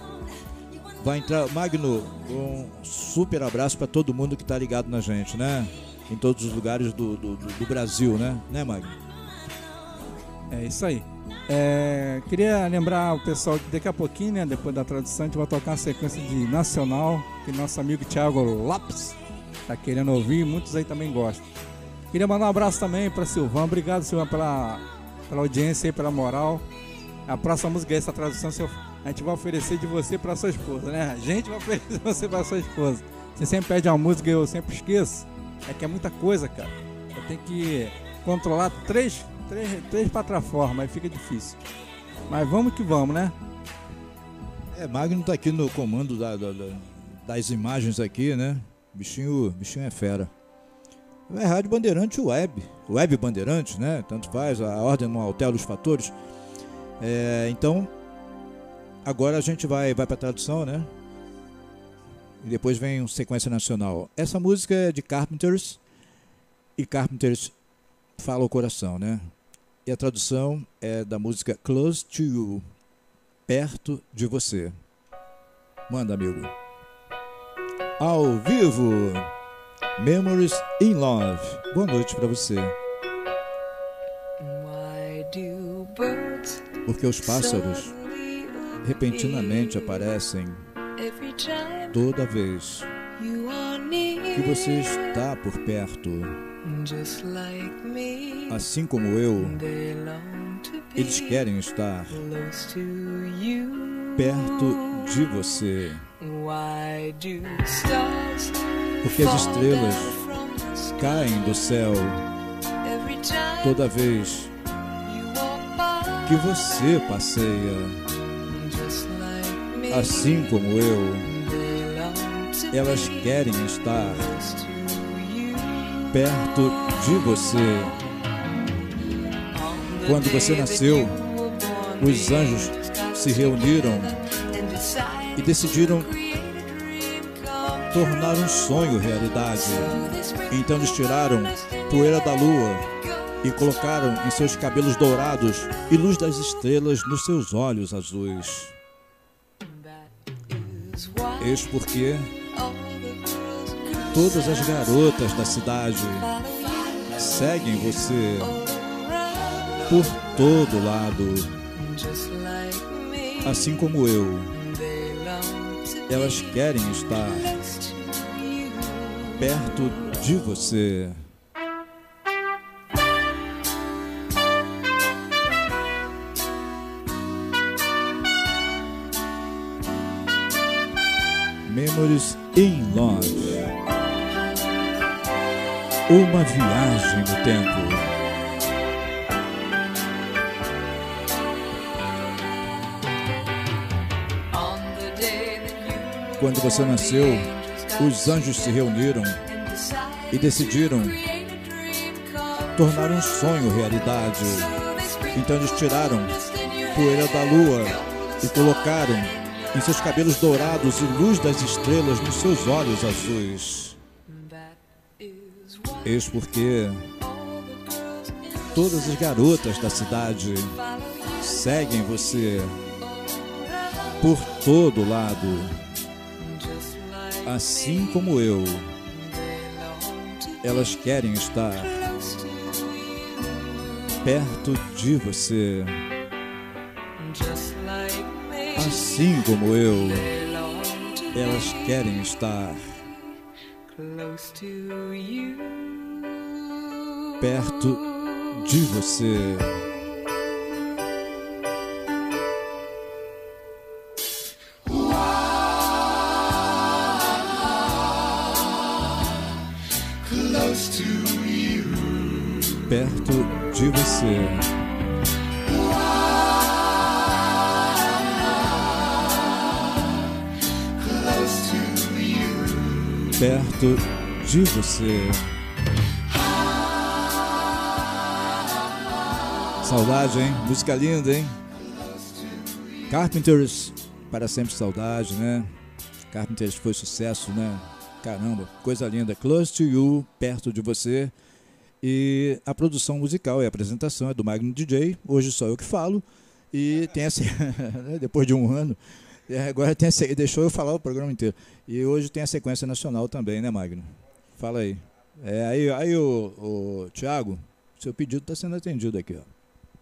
Vai entrar, Magno, um super abraço para todo mundo que tá ligado na gente, né? Em todos os lugares do, do, do Brasil, né? Né, Magno? É isso aí. É, queria lembrar o pessoal que daqui a pouquinho, né, depois da tradução, a gente vai tocar uma sequência de Nacional, que nosso amigo Thiago Lopes tá querendo ouvir, muitos aí também gostam. Queria mandar um abraço também para Silvão. Obrigado, Silvão, pela, pela audiência e pela moral. A próxima música é essa tradução, a gente vai oferecer de você para sua esposa, né? A gente vai oferecer você para sua esposa. Você sempre pede uma música e eu sempre esqueço. É que é muita coisa, cara. Eu tenho que controlar três, três, três plataformas, aí fica difícil. Mas vamos que vamos, né? É, Magno tá aqui no comando da, da, da, das imagens aqui, né? Bichinho, bichinho é fera. É Rádio Bandeirante Web, Web Bandeirante, né? Tanto faz, a ordem não altera os fatores. É, então, agora a gente vai, vai para a tradução, né? E depois vem uma sequência nacional. Essa música é de Carpenters, e Carpenters fala o coração, né? E a tradução é da música Close to You, perto de você. Manda, amigo. Ao vivo! Memories in Love. Boa noite para você. Porque os pássaros repentinamente aparecem toda vez que você está por perto. Assim como eu, eles querem estar perto de você. Porque as estrelas caem do céu toda vez que você passeia. Assim como eu, elas querem estar perto de você. Quando você nasceu, os anjos se reuniram e decidiram tornar um sonho realidade. Então eles tiraram poeira da lua e colocaram em seus cabelos dourados e luz das estrelas nos seus olhos azuis. Eis porque todas as garotas da cidade seguem você por todo lado. Assim como eu, elas querem estar perto de você. Memories in Love. Uma viagem no tempo. Quando você nasceu, os anjos se reuniram e decidiram tornar um sonho realidade. Então eles tiraram poeira da lua e colocaram em seus cabelos dourados e luz das estrelas nos seus olhos azuis. Eis porque todas as garotas da cidade seguem você por todo lado. Assim como eu, elas querem estar perto de você. Assim como eu, elas querem estar perto de você. Perto de você. Perto de você. Saudade, hein? Música linda, hein? Carpenters, para sempre saudade, né? Carpenters foi sucesso, né? Caramba, coisa linda. Close to You, perto de você. E a produção musical e a apresentação é do Magno D J. Hoje só eu que falo. E tem essa. Depois de um ano, agora tem essa, deixou eu falar o programa inteiro. E hoje tem a sequência nacional também, né, Magno? Fala aí. É, aí, aí o, o Thiago, seu pedido está sendo atendido aqui, ó.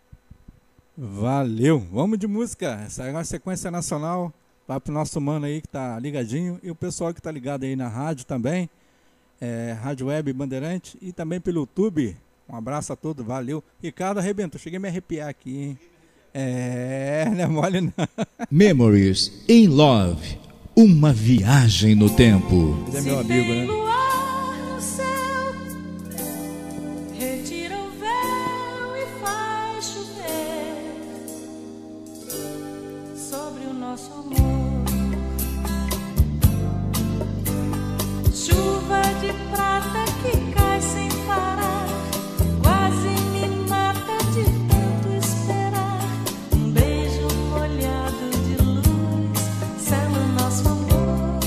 Valeu. Vamos de música. Essa é uma sequência nacional. Vai pro nosso mano aí que tá ligadinho. E o pessoal que tá ligado aí na rádio também. É, Rádio Web Bandeirante e também pelo YouTube. Um abraço a todos, valeu. Ricardo arrebentou, cheguei a me arrepiar aqui, hein? É, não é mole não. Memories in Love, uma viagem no tempo. Ele é meu amigo, né? Luar no céu, retira o véu e faz chover sobre o nosso amor. Chuva de prata que cai sem parar, quase me mata de tanto esperar. Um beijo molhado de luz sela o nosso amor.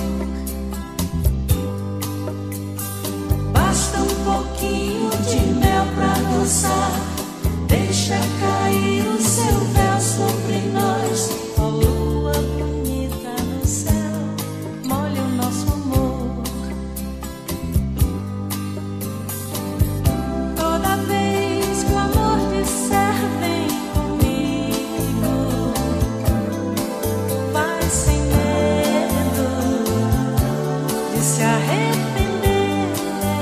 Basta um pouquinho de mel pra dançar, deixa cair o seu véu sobre nós. Ó lua bonita no céu, molha o nosso amor. Toda vez que o amor disser vem comigo, vai sem medo de se arrepender.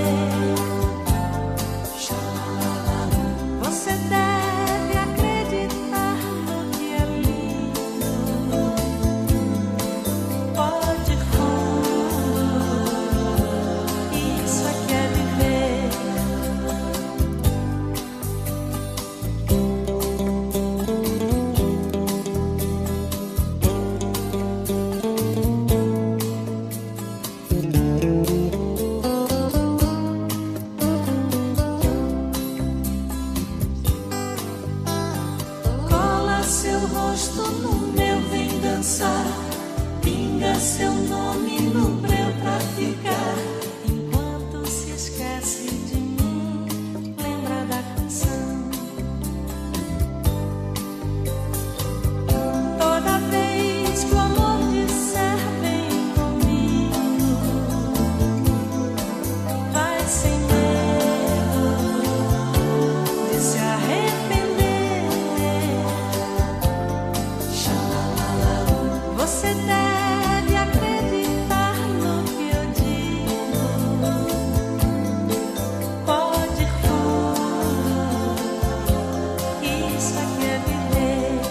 Você deve acreditar no que é lindo, pode ir fundo, isso aqui é viver. Cola seu rosto no meu, vem dançar. Pinga seu nome no breu pra ficar. Enquanto se esquece de mim, lembra da canção. Toda vez que o amor disser vem comigo, vai sem medo de se arrepender. Você deve acreditar no que eu digo, pode ir fundo, isso aqui é viver.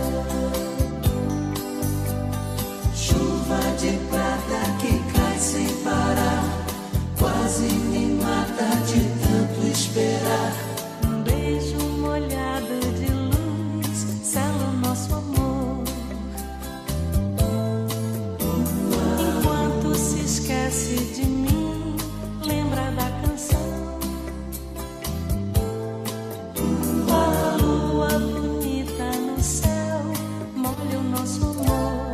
Chuva de prata que cai sem parar, quase me mata de tanto esperar. Um beijo molhado de luz sela o nosso amor. Enquanto se esquece de mim, lembra da canção. A lua bonita no céu, molha o nosso amor.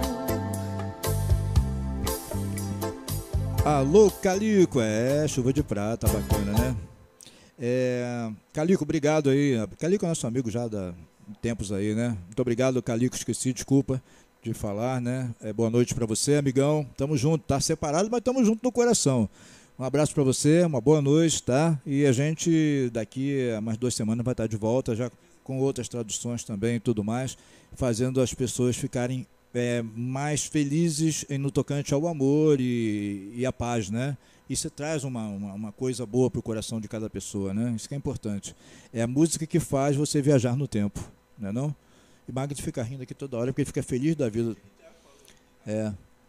Alô, Calico, é, chuva de prata, bacana, né? É, Calico, obrigado aí. Calico é nosso amigo já há tempos aí, né? Muito obrigado, Calico, esqueci, desculpa de falar, né? É, boa noite pra você, amigão. Tamo junto, tá separado, mas tamo junto no coração. Um abraço pra você, uma boa noite, tá? E a gente daqui a mais duas semanas vai estar de volta, já com outras traduções também e tudo mais, fazendo as pessoas ficarem é, mais felizes em, no tocante ao amor e, e à paz, né? Isso traz uma, uma, uma coisa boa para o coração de cada pessoa, né? Isso que é importante. É a música que faz você viajar no tempo, não é não? E Magno fica rindo aqui toda hora porque ele fica feliz da vida. É.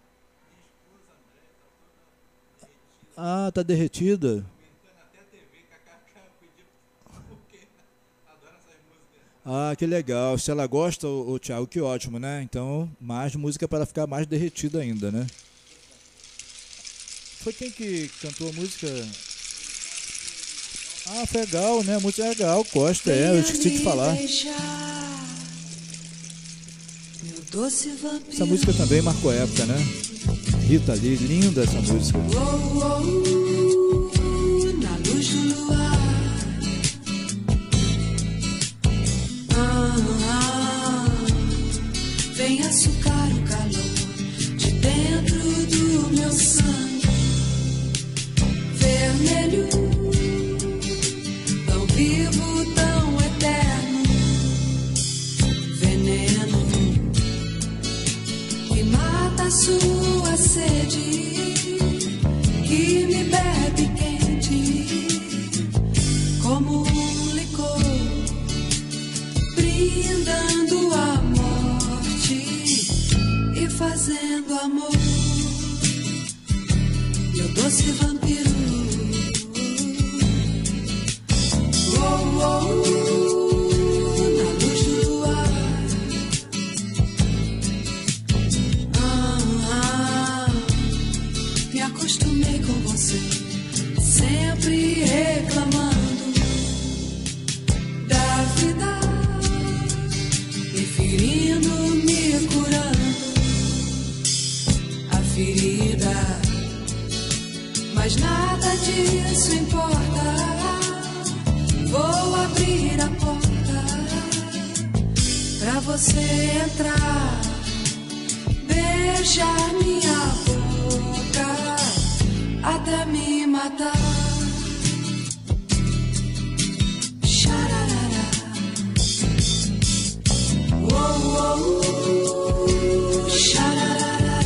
Ah, tá derretida. Ah, que legal. Se ela gosta, o, o Thiago, que ótimo, né? Então, mais música para ficar mais derretida ainda, né? Foi quem que cantou a música? Ah, foi legal, né? A música é legal, Costa, é, eu esqueci de falar. Essa música também marcou época, né? Rita Lee, linda essa música. Oh, oh, na luz do luar. Ah, ah, vem açucar o calor de dentro do meu sangue. Vermelho, tão vivo, tão eterno. Veneno que mata a sua sede, que me bebe quente, como um licor, brindando a morte e fazendo amor. Meu doce vampiro, oh, oh, na luz do luar. Ah, ah, me acostumei com você, sempre reclamando da vida, me ferindo, me curando a ferida, mas nada disso importa. Vou abrir a porta pra você entrar, beijar minha boca até me matar. Xararara. Oh, oh, oh. Xararara.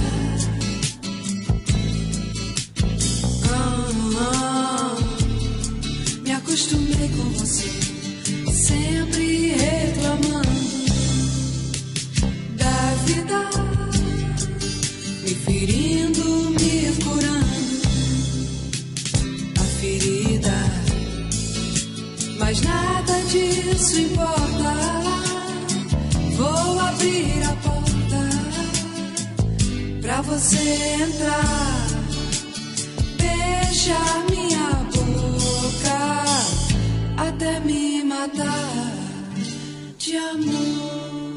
Ah, ah. Me acostumei com você, sempre reclamando da vida, me ferindo, me curando a ferida, mas nada disso importa. Vou abrir a porta pra você entrar, beijar minha boca até me matar de amor.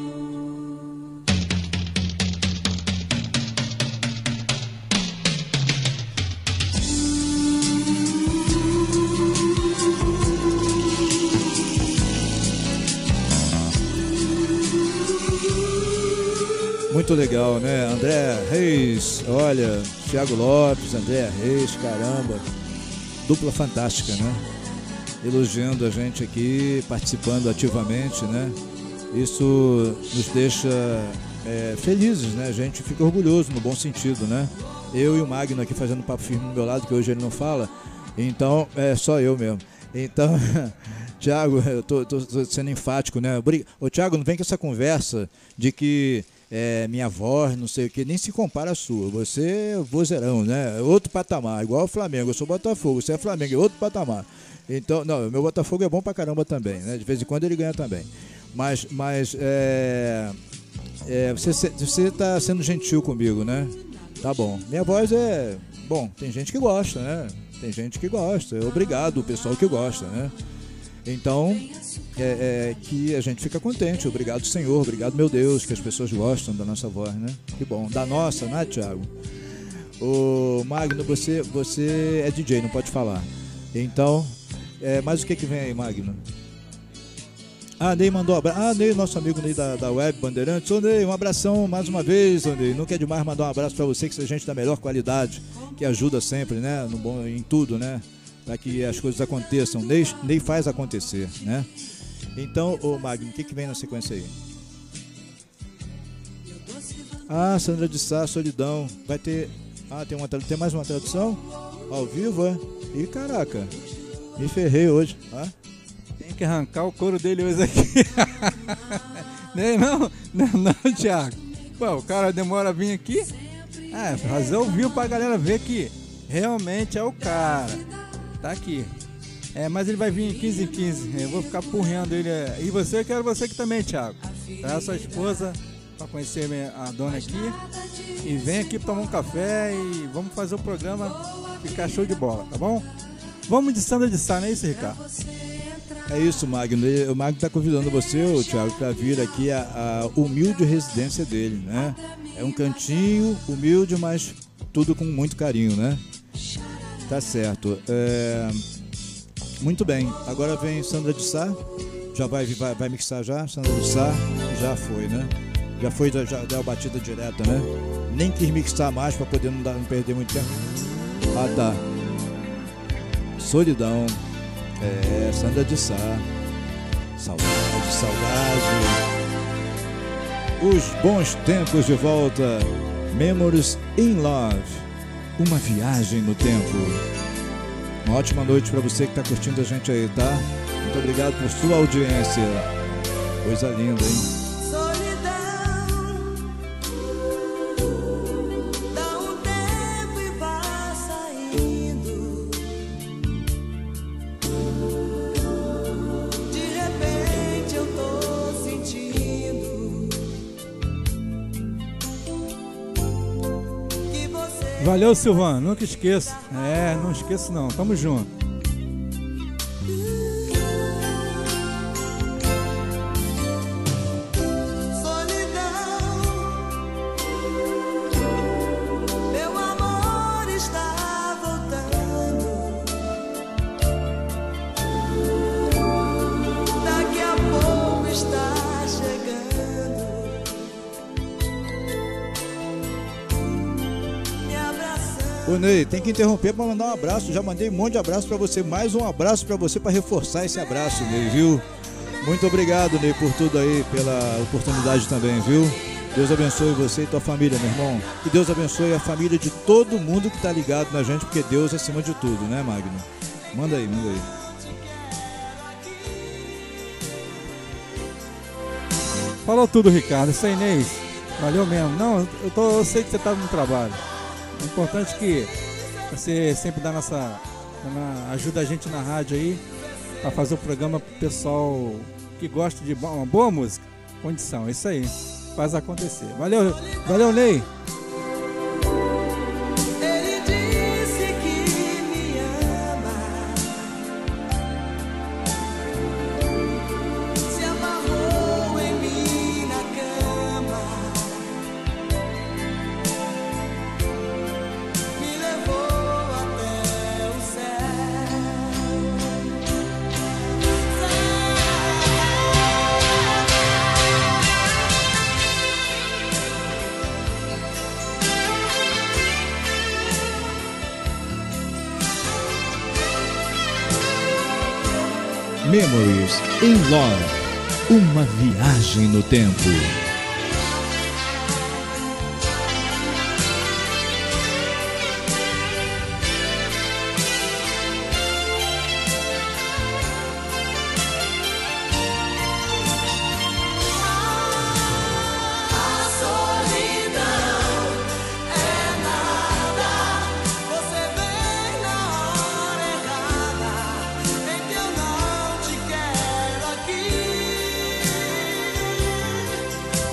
Muito legal, né? André Reis, olha, Thiago Lopes, André Reis, caramba, dupla fantástica, né? Elogiando a gente aqui, participando ativamente, né? Isso nos deixa é, felizes, né? A gente fica orgulhoso no bom sentido, né? Eu e o Magno aqui fazendo papo firme no meu lado, que hoje ele não fala, então é só eu mesmo. Então, Thiago, eu tô, tô, tô sendo enfático, né? Ô, Thiago, não vem com essa conversa de que é, minha voz, não sei o que, nem se compara à sua. Você é vozeirão, né? Outro patamar, igual o Flamengo. Eu sou Botafogo, você é Flamengo, é outro patamar. Então, não, o meu Botafogo é bom pra caramba também, né? De vez em quando ele ganha também. Mas, mas é, é, você, você tá sendo gentil comigo, né? Tá bom. Minha voz é... Bom, tem gente que gosta, né? Tem gente que gosta. Obrigado, o pessoal que gosta, né? Então, é, é, que a gente fica contente. Obrigado, Senhor. Obrigado, meu Deus, que as pessoas gostam da nossa voz, né? Que bom. Da nossa, né, Thiago? Ô, Magno, você, você é D J, não pode falar. Então, é, mas o que que vem aí, Magno? Ah, Ney mandou um abraço. Ah, Ney, nosso amigo Ney da, da Web Bandeirantes. Ô, Ney, um abração mais uma vez, ô, Ney. Nunca é demais mandar um abraço pra você, que é gente da melhor qualidade, que ajuda sempre, né? No bom, em tudo, né? Para que as coisas aconteçam. Ney, Ney faz acontecer, né? Então, ô Magno, o que que vem na sequência aí? Ah, Sandra de Sá, Solidão. Vai ter... Ah, tem, uma, tem mais uma tradução? Ao vivo, é? Ih, caraca. Me ferrei hoje. Ah? Tem que arrancar o couro dele hoje aqui. Não, não, não, não, Thiago. Pô, o cara demora a vir aqui. É, fazer ao vivo pra galera ver que realmente é o cara. Tá aqui. É, mas ele vai vir em quinze em quinze. Eu vou ficar porreando ele. E você, eu quero você aqui também, Thiago. Traz a sua esposa pra conhecer a dona aqui. E vem aqui tomar um café e vamos fazer o programa ficar show de bola, tá bom? Vamos de Sandra de Sá, não é isso, Ricardo? É isso, Magno. O Magno está convidando você, o Thiago, para vir aqui a, a humilde residência dele, né? É um cantinho humilde, mas tudo com muito carinho, né? Tá certo. É... Muito bem. Agora vem Sandra de Sá. Já vai, vai, vai mixar já? Sandra de Sá? Já foi, né? Já foi, já deu a batida direta, né? Nem quis mixar mais para poder não, dar, não perder muito tempo. Ah, tá. Solidão. É, Sandra de Sá. Saudade, saudade. Os bons tempos de volta. Memories in Love. Uma viagem no tempo. Uma ótima noite para você que está curtindo a gente aí, tá? Muito obrigado por sua audiência. Coisa linda, hein? Valeu, Silvano, nunca esqueça. É, não esqueço não, tamo junto. Meu amor está voltando. Daqui a pouco está chegando. Ô Ney, tem que interromper para mandar um abraço. Já mandei um monte de abraço para você. Mais um abraço para você para reforçar esse abraço, Ney, viu? Muito obrigado, Ney, por tudo aí, pela oportunidade também, viu? Deus abençoe você e tua família, meu irmão. E Deus abençoe a família de todo mundo que tá ligado na gente, porque Deus é acima de tudo, né, Magno? Manda aí, manda aí. Falou tudo, Ricardo. Isso aí, Inês. Valeu mesmo. Não, eu, tô, eu sei que você tá no trabalho. O importante é que você sempre dá nossa, ajuda a gente na rádio aí para fazer o programa pro pessoal que gosta de uma boa música. Condição, é isso aí. Faz acontecer. Valeu, valeu, Ney. Ele disse que me ama. Se amarrou em mim na cama. Me levou até o céu. Memories in Love. Uma viagem no tempo. A solidão é nada. Você vem na hora errada, em que eu não te quero aqui.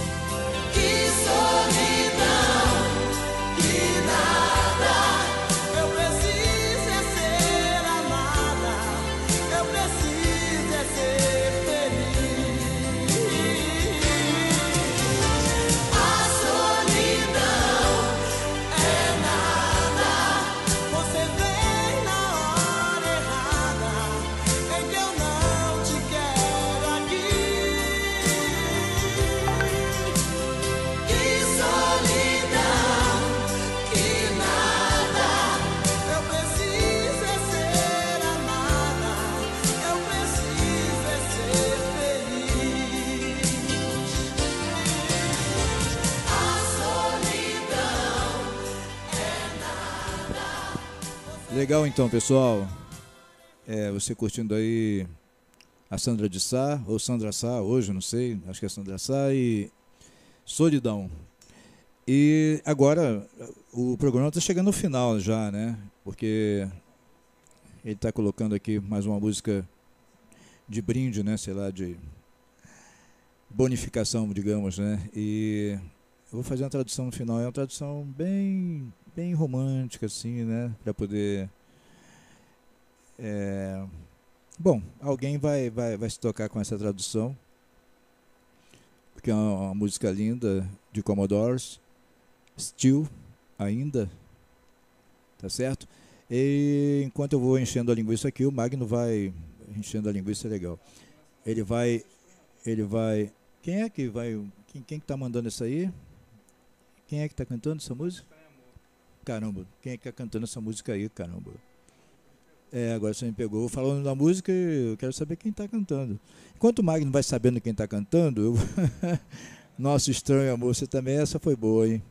Legal então, pessoal. É, você curtindo aí a Sandra de Sá, ou Sandra Sá hoje, não sei, acho que é Sandra Sá, e Solidão. E agora o programa está chegando ao final já, né? Porque ele está colocando aqui mais uma música de brinde, né? Sei lá, de bonificação, digamos, né? E eu vou fazer uma tradução no final, é uma tradução bem, bem romântica, assim, né? Para poder... É... Bom, alguém vai, vai, vai se tocar com essa tradução, porque é uma, uma música linda de Commodores, Still, ainda, tá certo? E enquanto eu vou enchendo a linguiça aqui, o Magno vai enchendo a linguiça, é legal. Ele vai, ele vai... Quem é que vai... Quem, quem que tá mandando isso aí? Quem é que tá cantando essa música? Caramba, quem é que tá cantando essa música aí, caramba? É, agora você me pegou falando da música, eu quero saber quem está cantando. Enquanto o Magno vai sabendo quem está cantando, eu... Nosso Estranho Amor, você também, essa foi boa, hein?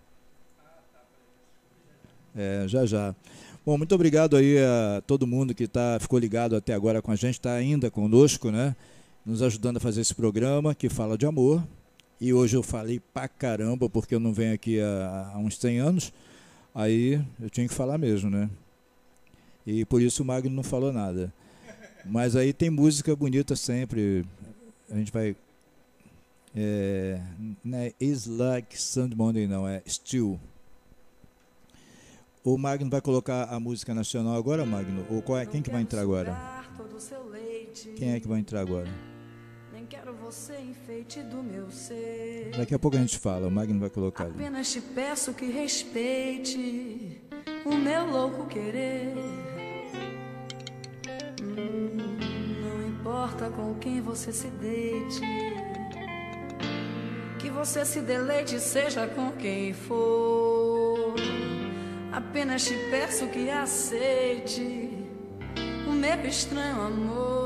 É, já já. Bom, muito obrigado aí a todo mundo que tá, ficou ligado até agora com a gente, está ainda conosco, né? Nos ajudando a fazer esse programa que fala de amor. E hoje eu falei pra caramba, porque eu não venho aqui há, há uns cem anos, aí eu tinha que falar mesmo, né? E por isso o Magno não falou nada. Mas aí tem música bonita sempre. A gente vai... É, não é It's Like Sunday Monday, não. É Still. O Magno vai colocar a música nacional agora, Magno? Ou qual é, quem que vai entrar agora? Quem é que vai entrar agora? Quero você enfeite do meu ser. Daqui a pouco a gente fala, o Magno vai colocar ali. Apenas te peço que respeite o meu louco querer. Hum, não importa com quem você se deite, que você se deleite, seja com quem for. Apenas te peço que aceite o meu estranho amor.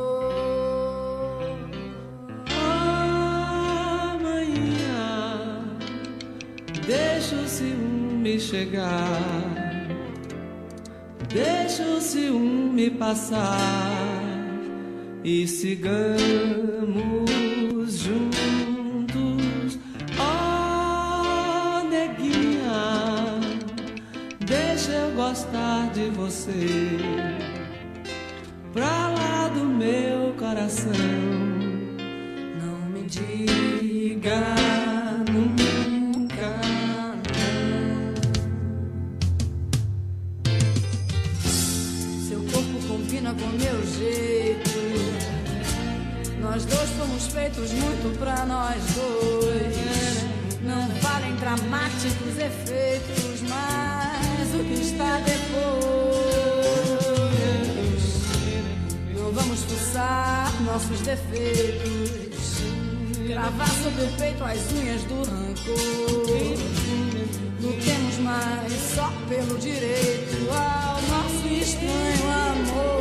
Deixa o ciúme chegar, deixa o ciúme passar e sigamos juntos. Oh, neguinha, deixa eu gostar de você, pra lá do meu coração. Não me diga com meu jeito, nós dois fomos feitos muito pra nós dois. Não valem dramáticos efeitos, mas o que está depois. Não vamos fuçar nossos defeitos, cravar sobre o peito as unhas do rancor. Lutemos mais só pelo direito ao nosso estranho amor.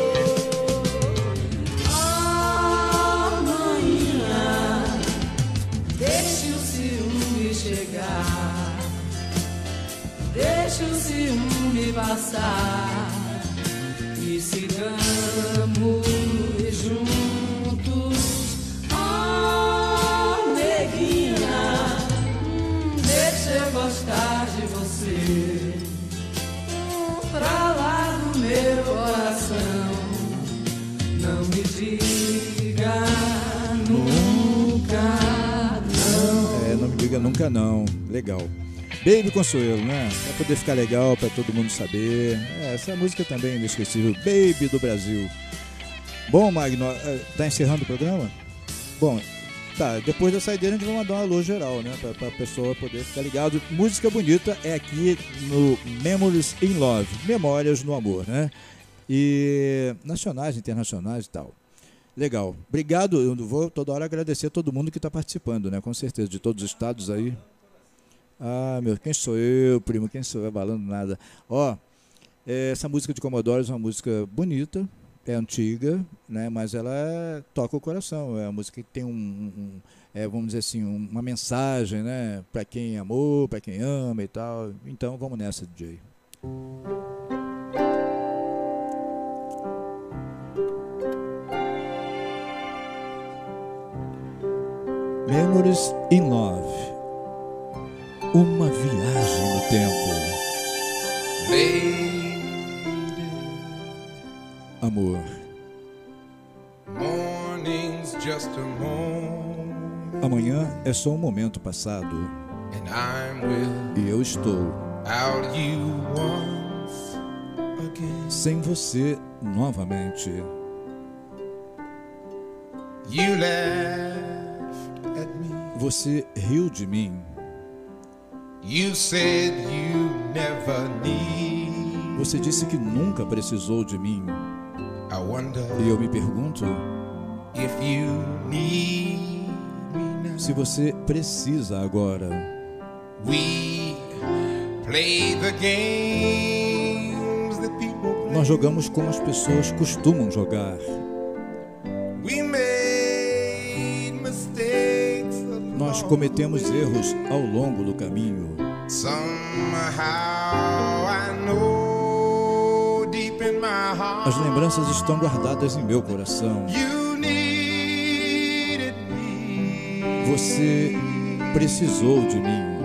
Oh, manhã, deixe o ciúme chegar, deixe o ciúme passar e sigamos juntos. Oh, neguinha, deixa eu gostar de você, pra lá do meu coração. Não me diga nunca não. É, não me diga nunca não. Legal. Baby Consuelo, né? Pra poder ficar legal, pra todo mundo saber. É, essa música também é inesquecível. Baby do Brasil. Bom, Magno, tá encerrando o programa? Bom, tá, depois da saideira a gente vai mandar um alô geral, né? Pra, pra pessoa poder ficar ligado. Música bonita é aqui no Memories in Love. Memórias no Amor, né? E nacionais, internacionais e tal. Legal. Obrigado. Eu vou toda hora agradecer a todo mundo que está participando, né? Com certeza, de todos os estados aí. Ah, meu, quem sou eu, primo? Quem sou eu? Balando nada. Ó, essa música de Commodores é uma música bonita. É antiga, né, mas ela é, toca o coração. É uma música que tem um, um é, vamos dizer assim, um, uma mensagem, né, para quem amou, para quem ama e tal. Então vamos nessa, D J. Memories in Love. Uma viagem no tempo. Amor. Morning's just a moment. Amanhã é só um momento passado. And I'm with E eu estou out you once again. sem você novamente. You laughed at me. Você riu de mim. You said you never need. Você disse que nunca precisou de mim. I wonder E eu me pergunto if you need me now. se você precisa agora. We play the games that people play. Nós jogamos como as pessoas costumam jogar. We made mistakes along Nós cometemos erros ao longo do caminho. Somehow I know deep in my heart As lembranças estão guardadas em meu coração. you needed me. Você precisou de mim.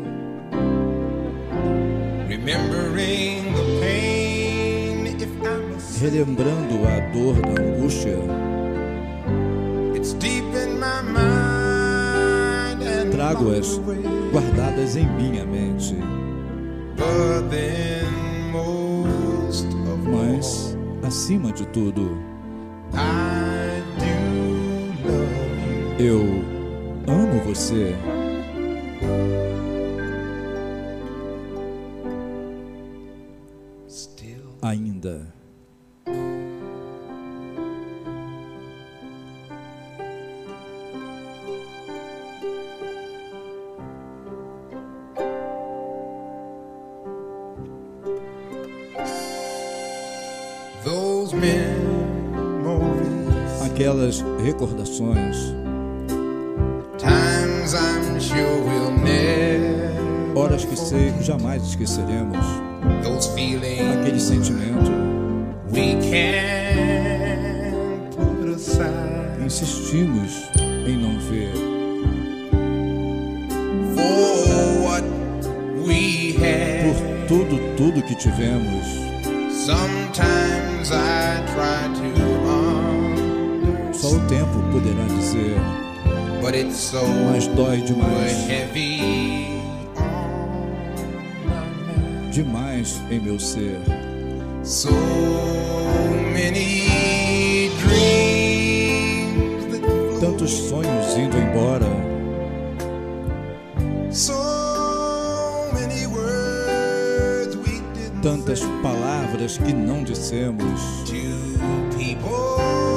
Remembering the pain, if I must say, Relembrando a dor da angústia, it's deep in my mind and trago-as locked away. guardadas em minha mente. But then most of Mas, acima de tudo, all, I do love you. eu amo você. Still Ainda. those memories, Aquelas recordações, times I'm sure we'll never horas que sei que jamais esqueceremos. those feelings Aquele sentimento, we can't put aside insistimos em não ver. for what we Por had. tudo, tudo que tivemos. Sometimes I try to Só understand, o tempo poderá dizer, but it's so mas dói demais. heavy on my mind. Demais em meu ser. So many dreams that flew, Tantos sonhos indo embora. so many words we didn't Tantas say palavras que não dissemos. to people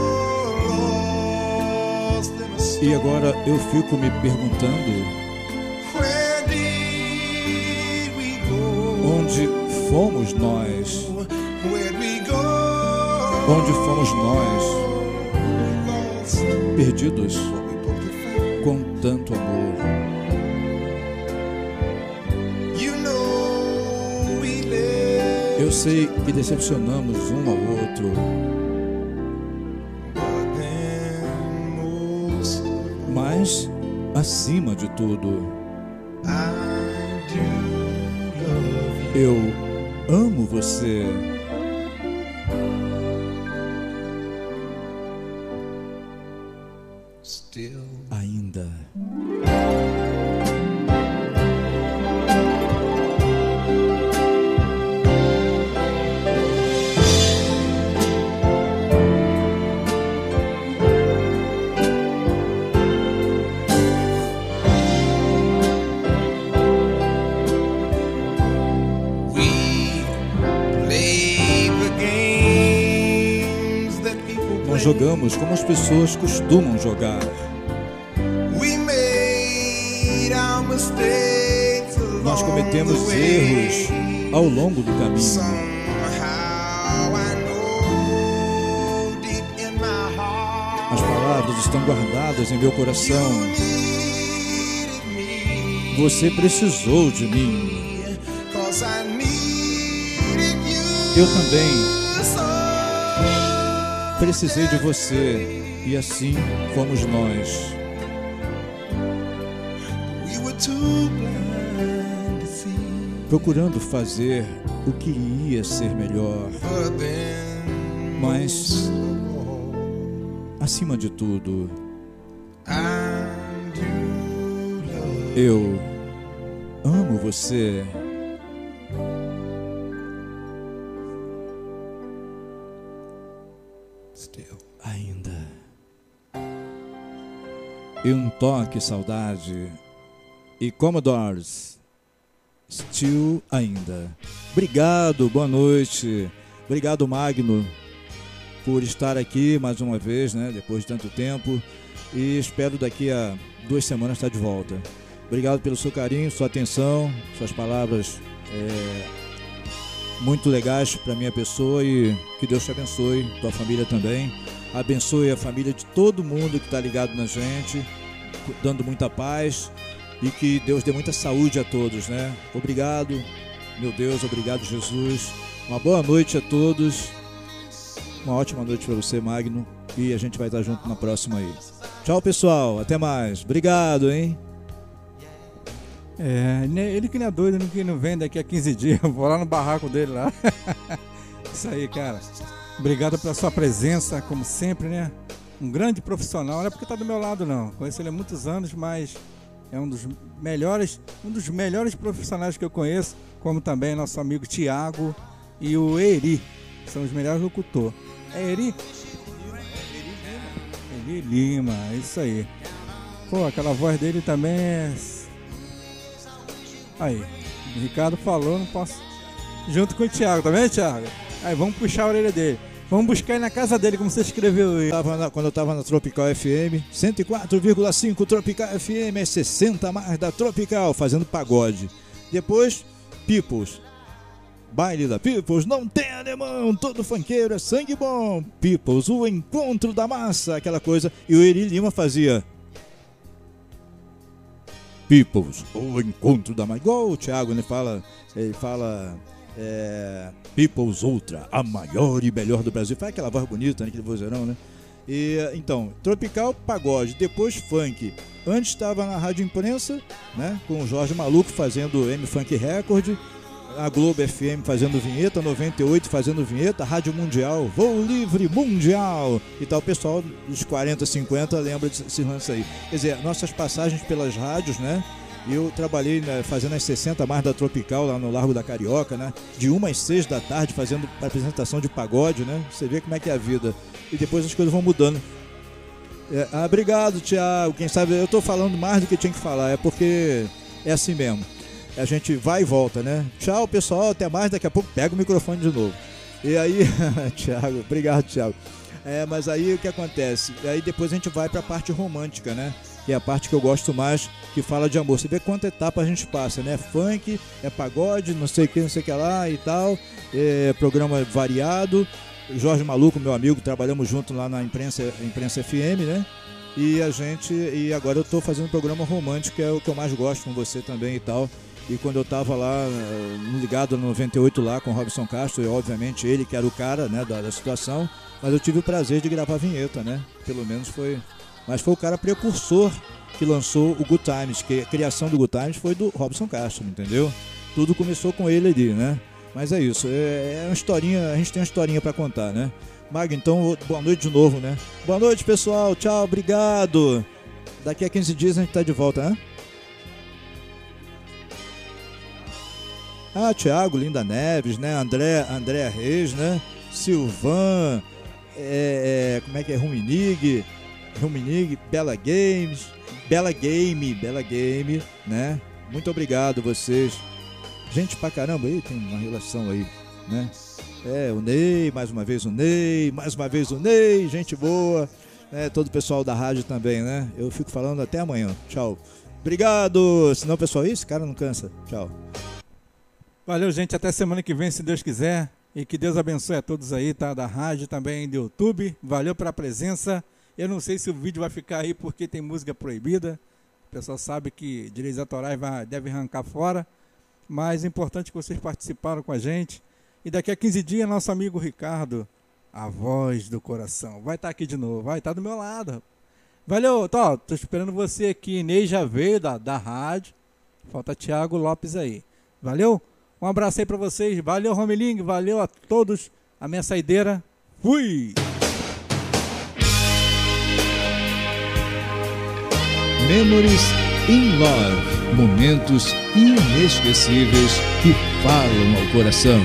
lost in a storm. E agora eu fico me perguntando, Where did we go? onde fomos nós? Where'd we go? Onde fomos nós, Lost perdidos what we both had found. com tanto amor? You know we lived, Eu sei que decepcionamos um ao outro, but then most of all, mas, acima de tudo, I do love you. eu amo você. Still Ainda. we play the games that people play. Nós jogamos como as pessoas costumam jogar. We made our mistakes along Nós cometemos the way. erros ao longo do caminho. Somehow I know deep in my heart As palavras estão guardadas em meu coração. you needed me. Você precisou de mim. 'Cause I needed you Eu também so. precisei de você. E assim fomos nós. too blind to see. Procurando fazer o que ia ser melhor, But then, mas acima de tudo, I'm too low. eu amo você. Still. Ainda. E um toque, saudade. E Commodores. Still ainda. Obrigado, boa noite. Obrigado, Magno, por estar aqui mais uma vez, né? Depois de tanto tempo. E espero daqui a duas semanas estar de volta. Obrigado pelo seu carinho, sua atenção, suas palavras é, muito legais para minha pessoa, e que Deus te abençoe, tua família também. Abençoe a família de todo mundo que está ligado na gente, dando muita paz, e que Deus dê muita saúde a todos, né? Obrigado, meu Deus, obrigado, Jesus. Uma boa noite a todos. Uma ótima noite para você, Magno, e a gente vai estar junto na próxima aí. Tchau, pessoal, até mais. Obrigado, hein? É, ele que não é doido, ele que não vem daqui a quinze dias. Eu vou lá no barraco dele lá. Isso aí, cara. Obrigado pela sua presença, como sempre, né? Um grande profissional. Não é porque tá do meu lado, não. Conheço ele há muitos anos, mas é um dos melhores, um dos melhores profissionais que eu conheço, como também nosso amigo Tiago e o Eri. São os melhores locutores. É Eri? Eri Lima, é isso aí. Pô, aquela voz dele também é... Aí, o Ricardo falou, não posso... Junto com o Thiago, tá vendo, Thiago? Aí, vamos puxar a orelha dele. Vamos buscar aí na casa dele, como você escreveu aí. Quando eu tava na Tropical F M, cento e quatro vírgula cinco Tropical F M, é sessenta mais da Tropical, fazendo pagode. Depois, Peoples. Baile da Peoples, não tem alemão, todo funkeiro é sangue bom. Peoples, o encontro da massa, aquela coisa. E o Eri Lima fazia... Peoples, o encontro da massa. Igual o Thiago, né? Fala, ele fala é, Peoples Ultra, a maior e melhor do Brasil. Faz aquela voz bonita, né? Aquele vozeirão, né? E, então, Tropical, pagode, depois funk. Antes estava na Rádio Imprensa, né? Com o Jorge Maluco fazendo M-Funk Record. A Globo F M fazendo vinheta, noventa e oito fazendo vinheta, Rádio Mundial, Voo Livre Mundial e tal. O pessoal dos quarenta, cinquenta lembra desse lance aí. Quer dizer, nossas passagens pelas rádios, né? Eu trabalhei, né, fazendo as sessenta mais da Tropical lá no Largo da Carioca, né? De uma às seis da tarde fazendo apresentação de pagode, né? Você vê como é que é a vida. E depois as coisas vão mudando. É, ah, obrigado, Thiago. Quem sabe eu tô falando mais do que tinha que falar, é porque é assim mesmo. A gente vai e volta, né? Tchau, pessoal, até mais. Daqui a pouco pega o microfone de novo. E aí, Thiago, obrigado, Thiago. É, mas aí o que acontece? Aí depois a gente vai para a parte romântica, né? Que é a parte que eu gosto mais, que fala de amor. Você vê quanta etapa a gente passa, né? Funk, é pagode, não sei o que, não sei o que lá e tal. É, programa variado. Jorge Maluco, meu amigo, trabalhamos junto lá na imprensa, imprensa F M, né? E a gente, e agora eu tô fazendo um programa romântico, que é o que eu mais gosto com você também e tal. E quando eu tava lá, ligado no noventa e oito lá com o Robson Castro, e obviamente ele que era o cara, né, da, da situação, mas eu tive o prazer de gravar a vinheta, né? Pelo menos foi... Mas foi o cara precursor que lançou o Good Times, que a criação do Good Times foi do Robson Castro, entendeu? Tudo começou com ele ali, né? Mas é isso, é, é uma historinha, a gente tem uma historinha pra contar, né? Mag, então, boa noite de novo, né? Boa noite, pessoal, tchau, obrigado! Daqui a quinze dias a gente tá de volta, né? Ah, Thiago, Linda Neves, né? André, André Reis, né? Silvan, é, é, como é que é? Ruminig, Ruminig, Bela Games, Bela Game, Bela Game, né? Muito obrigado vocês. Gente pra caramba aí, tem uma relação aí, né? É, o Ney, mais uma vez o Ney, mais uma vez o Ney, gente boa, né? Todo o pessoal da rádio também, né? Eu fico falando até amanhã. Tchau. Obrigado. Senão, pessoal, esse cara não cansa. Tchau. Valeu, gente. Até semana que vem, se Deus quiser. E que Deus abençoe a todos aí, tá? Da rádio, também do YouTube. Valeu pela presença. Eu não sei se o vídeo vai ficar aí porque tem música proibida. O pessoal sabe que direitos autorais vai, deve arrancar fora. Mas é importante que vocês participaram com a gente. E daqui a quinze dias, nosso amigo Ricardo, a voz do coração, vai estar aqui de novo. Vai estar do meu lado. Valeu, tô, tô esperando você aqui. Ney já veio da, da rádio. Falta Thiago Lopes aí. Valeu? Um abraço aí pra vocês. Valeu, Romeling. Valeu a todos. A minha saideira. Fui! Memories in Love. Momentos inesquecíveis que falam ao coração.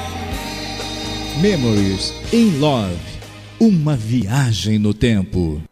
Memories in Love. Uma viagem no tempo.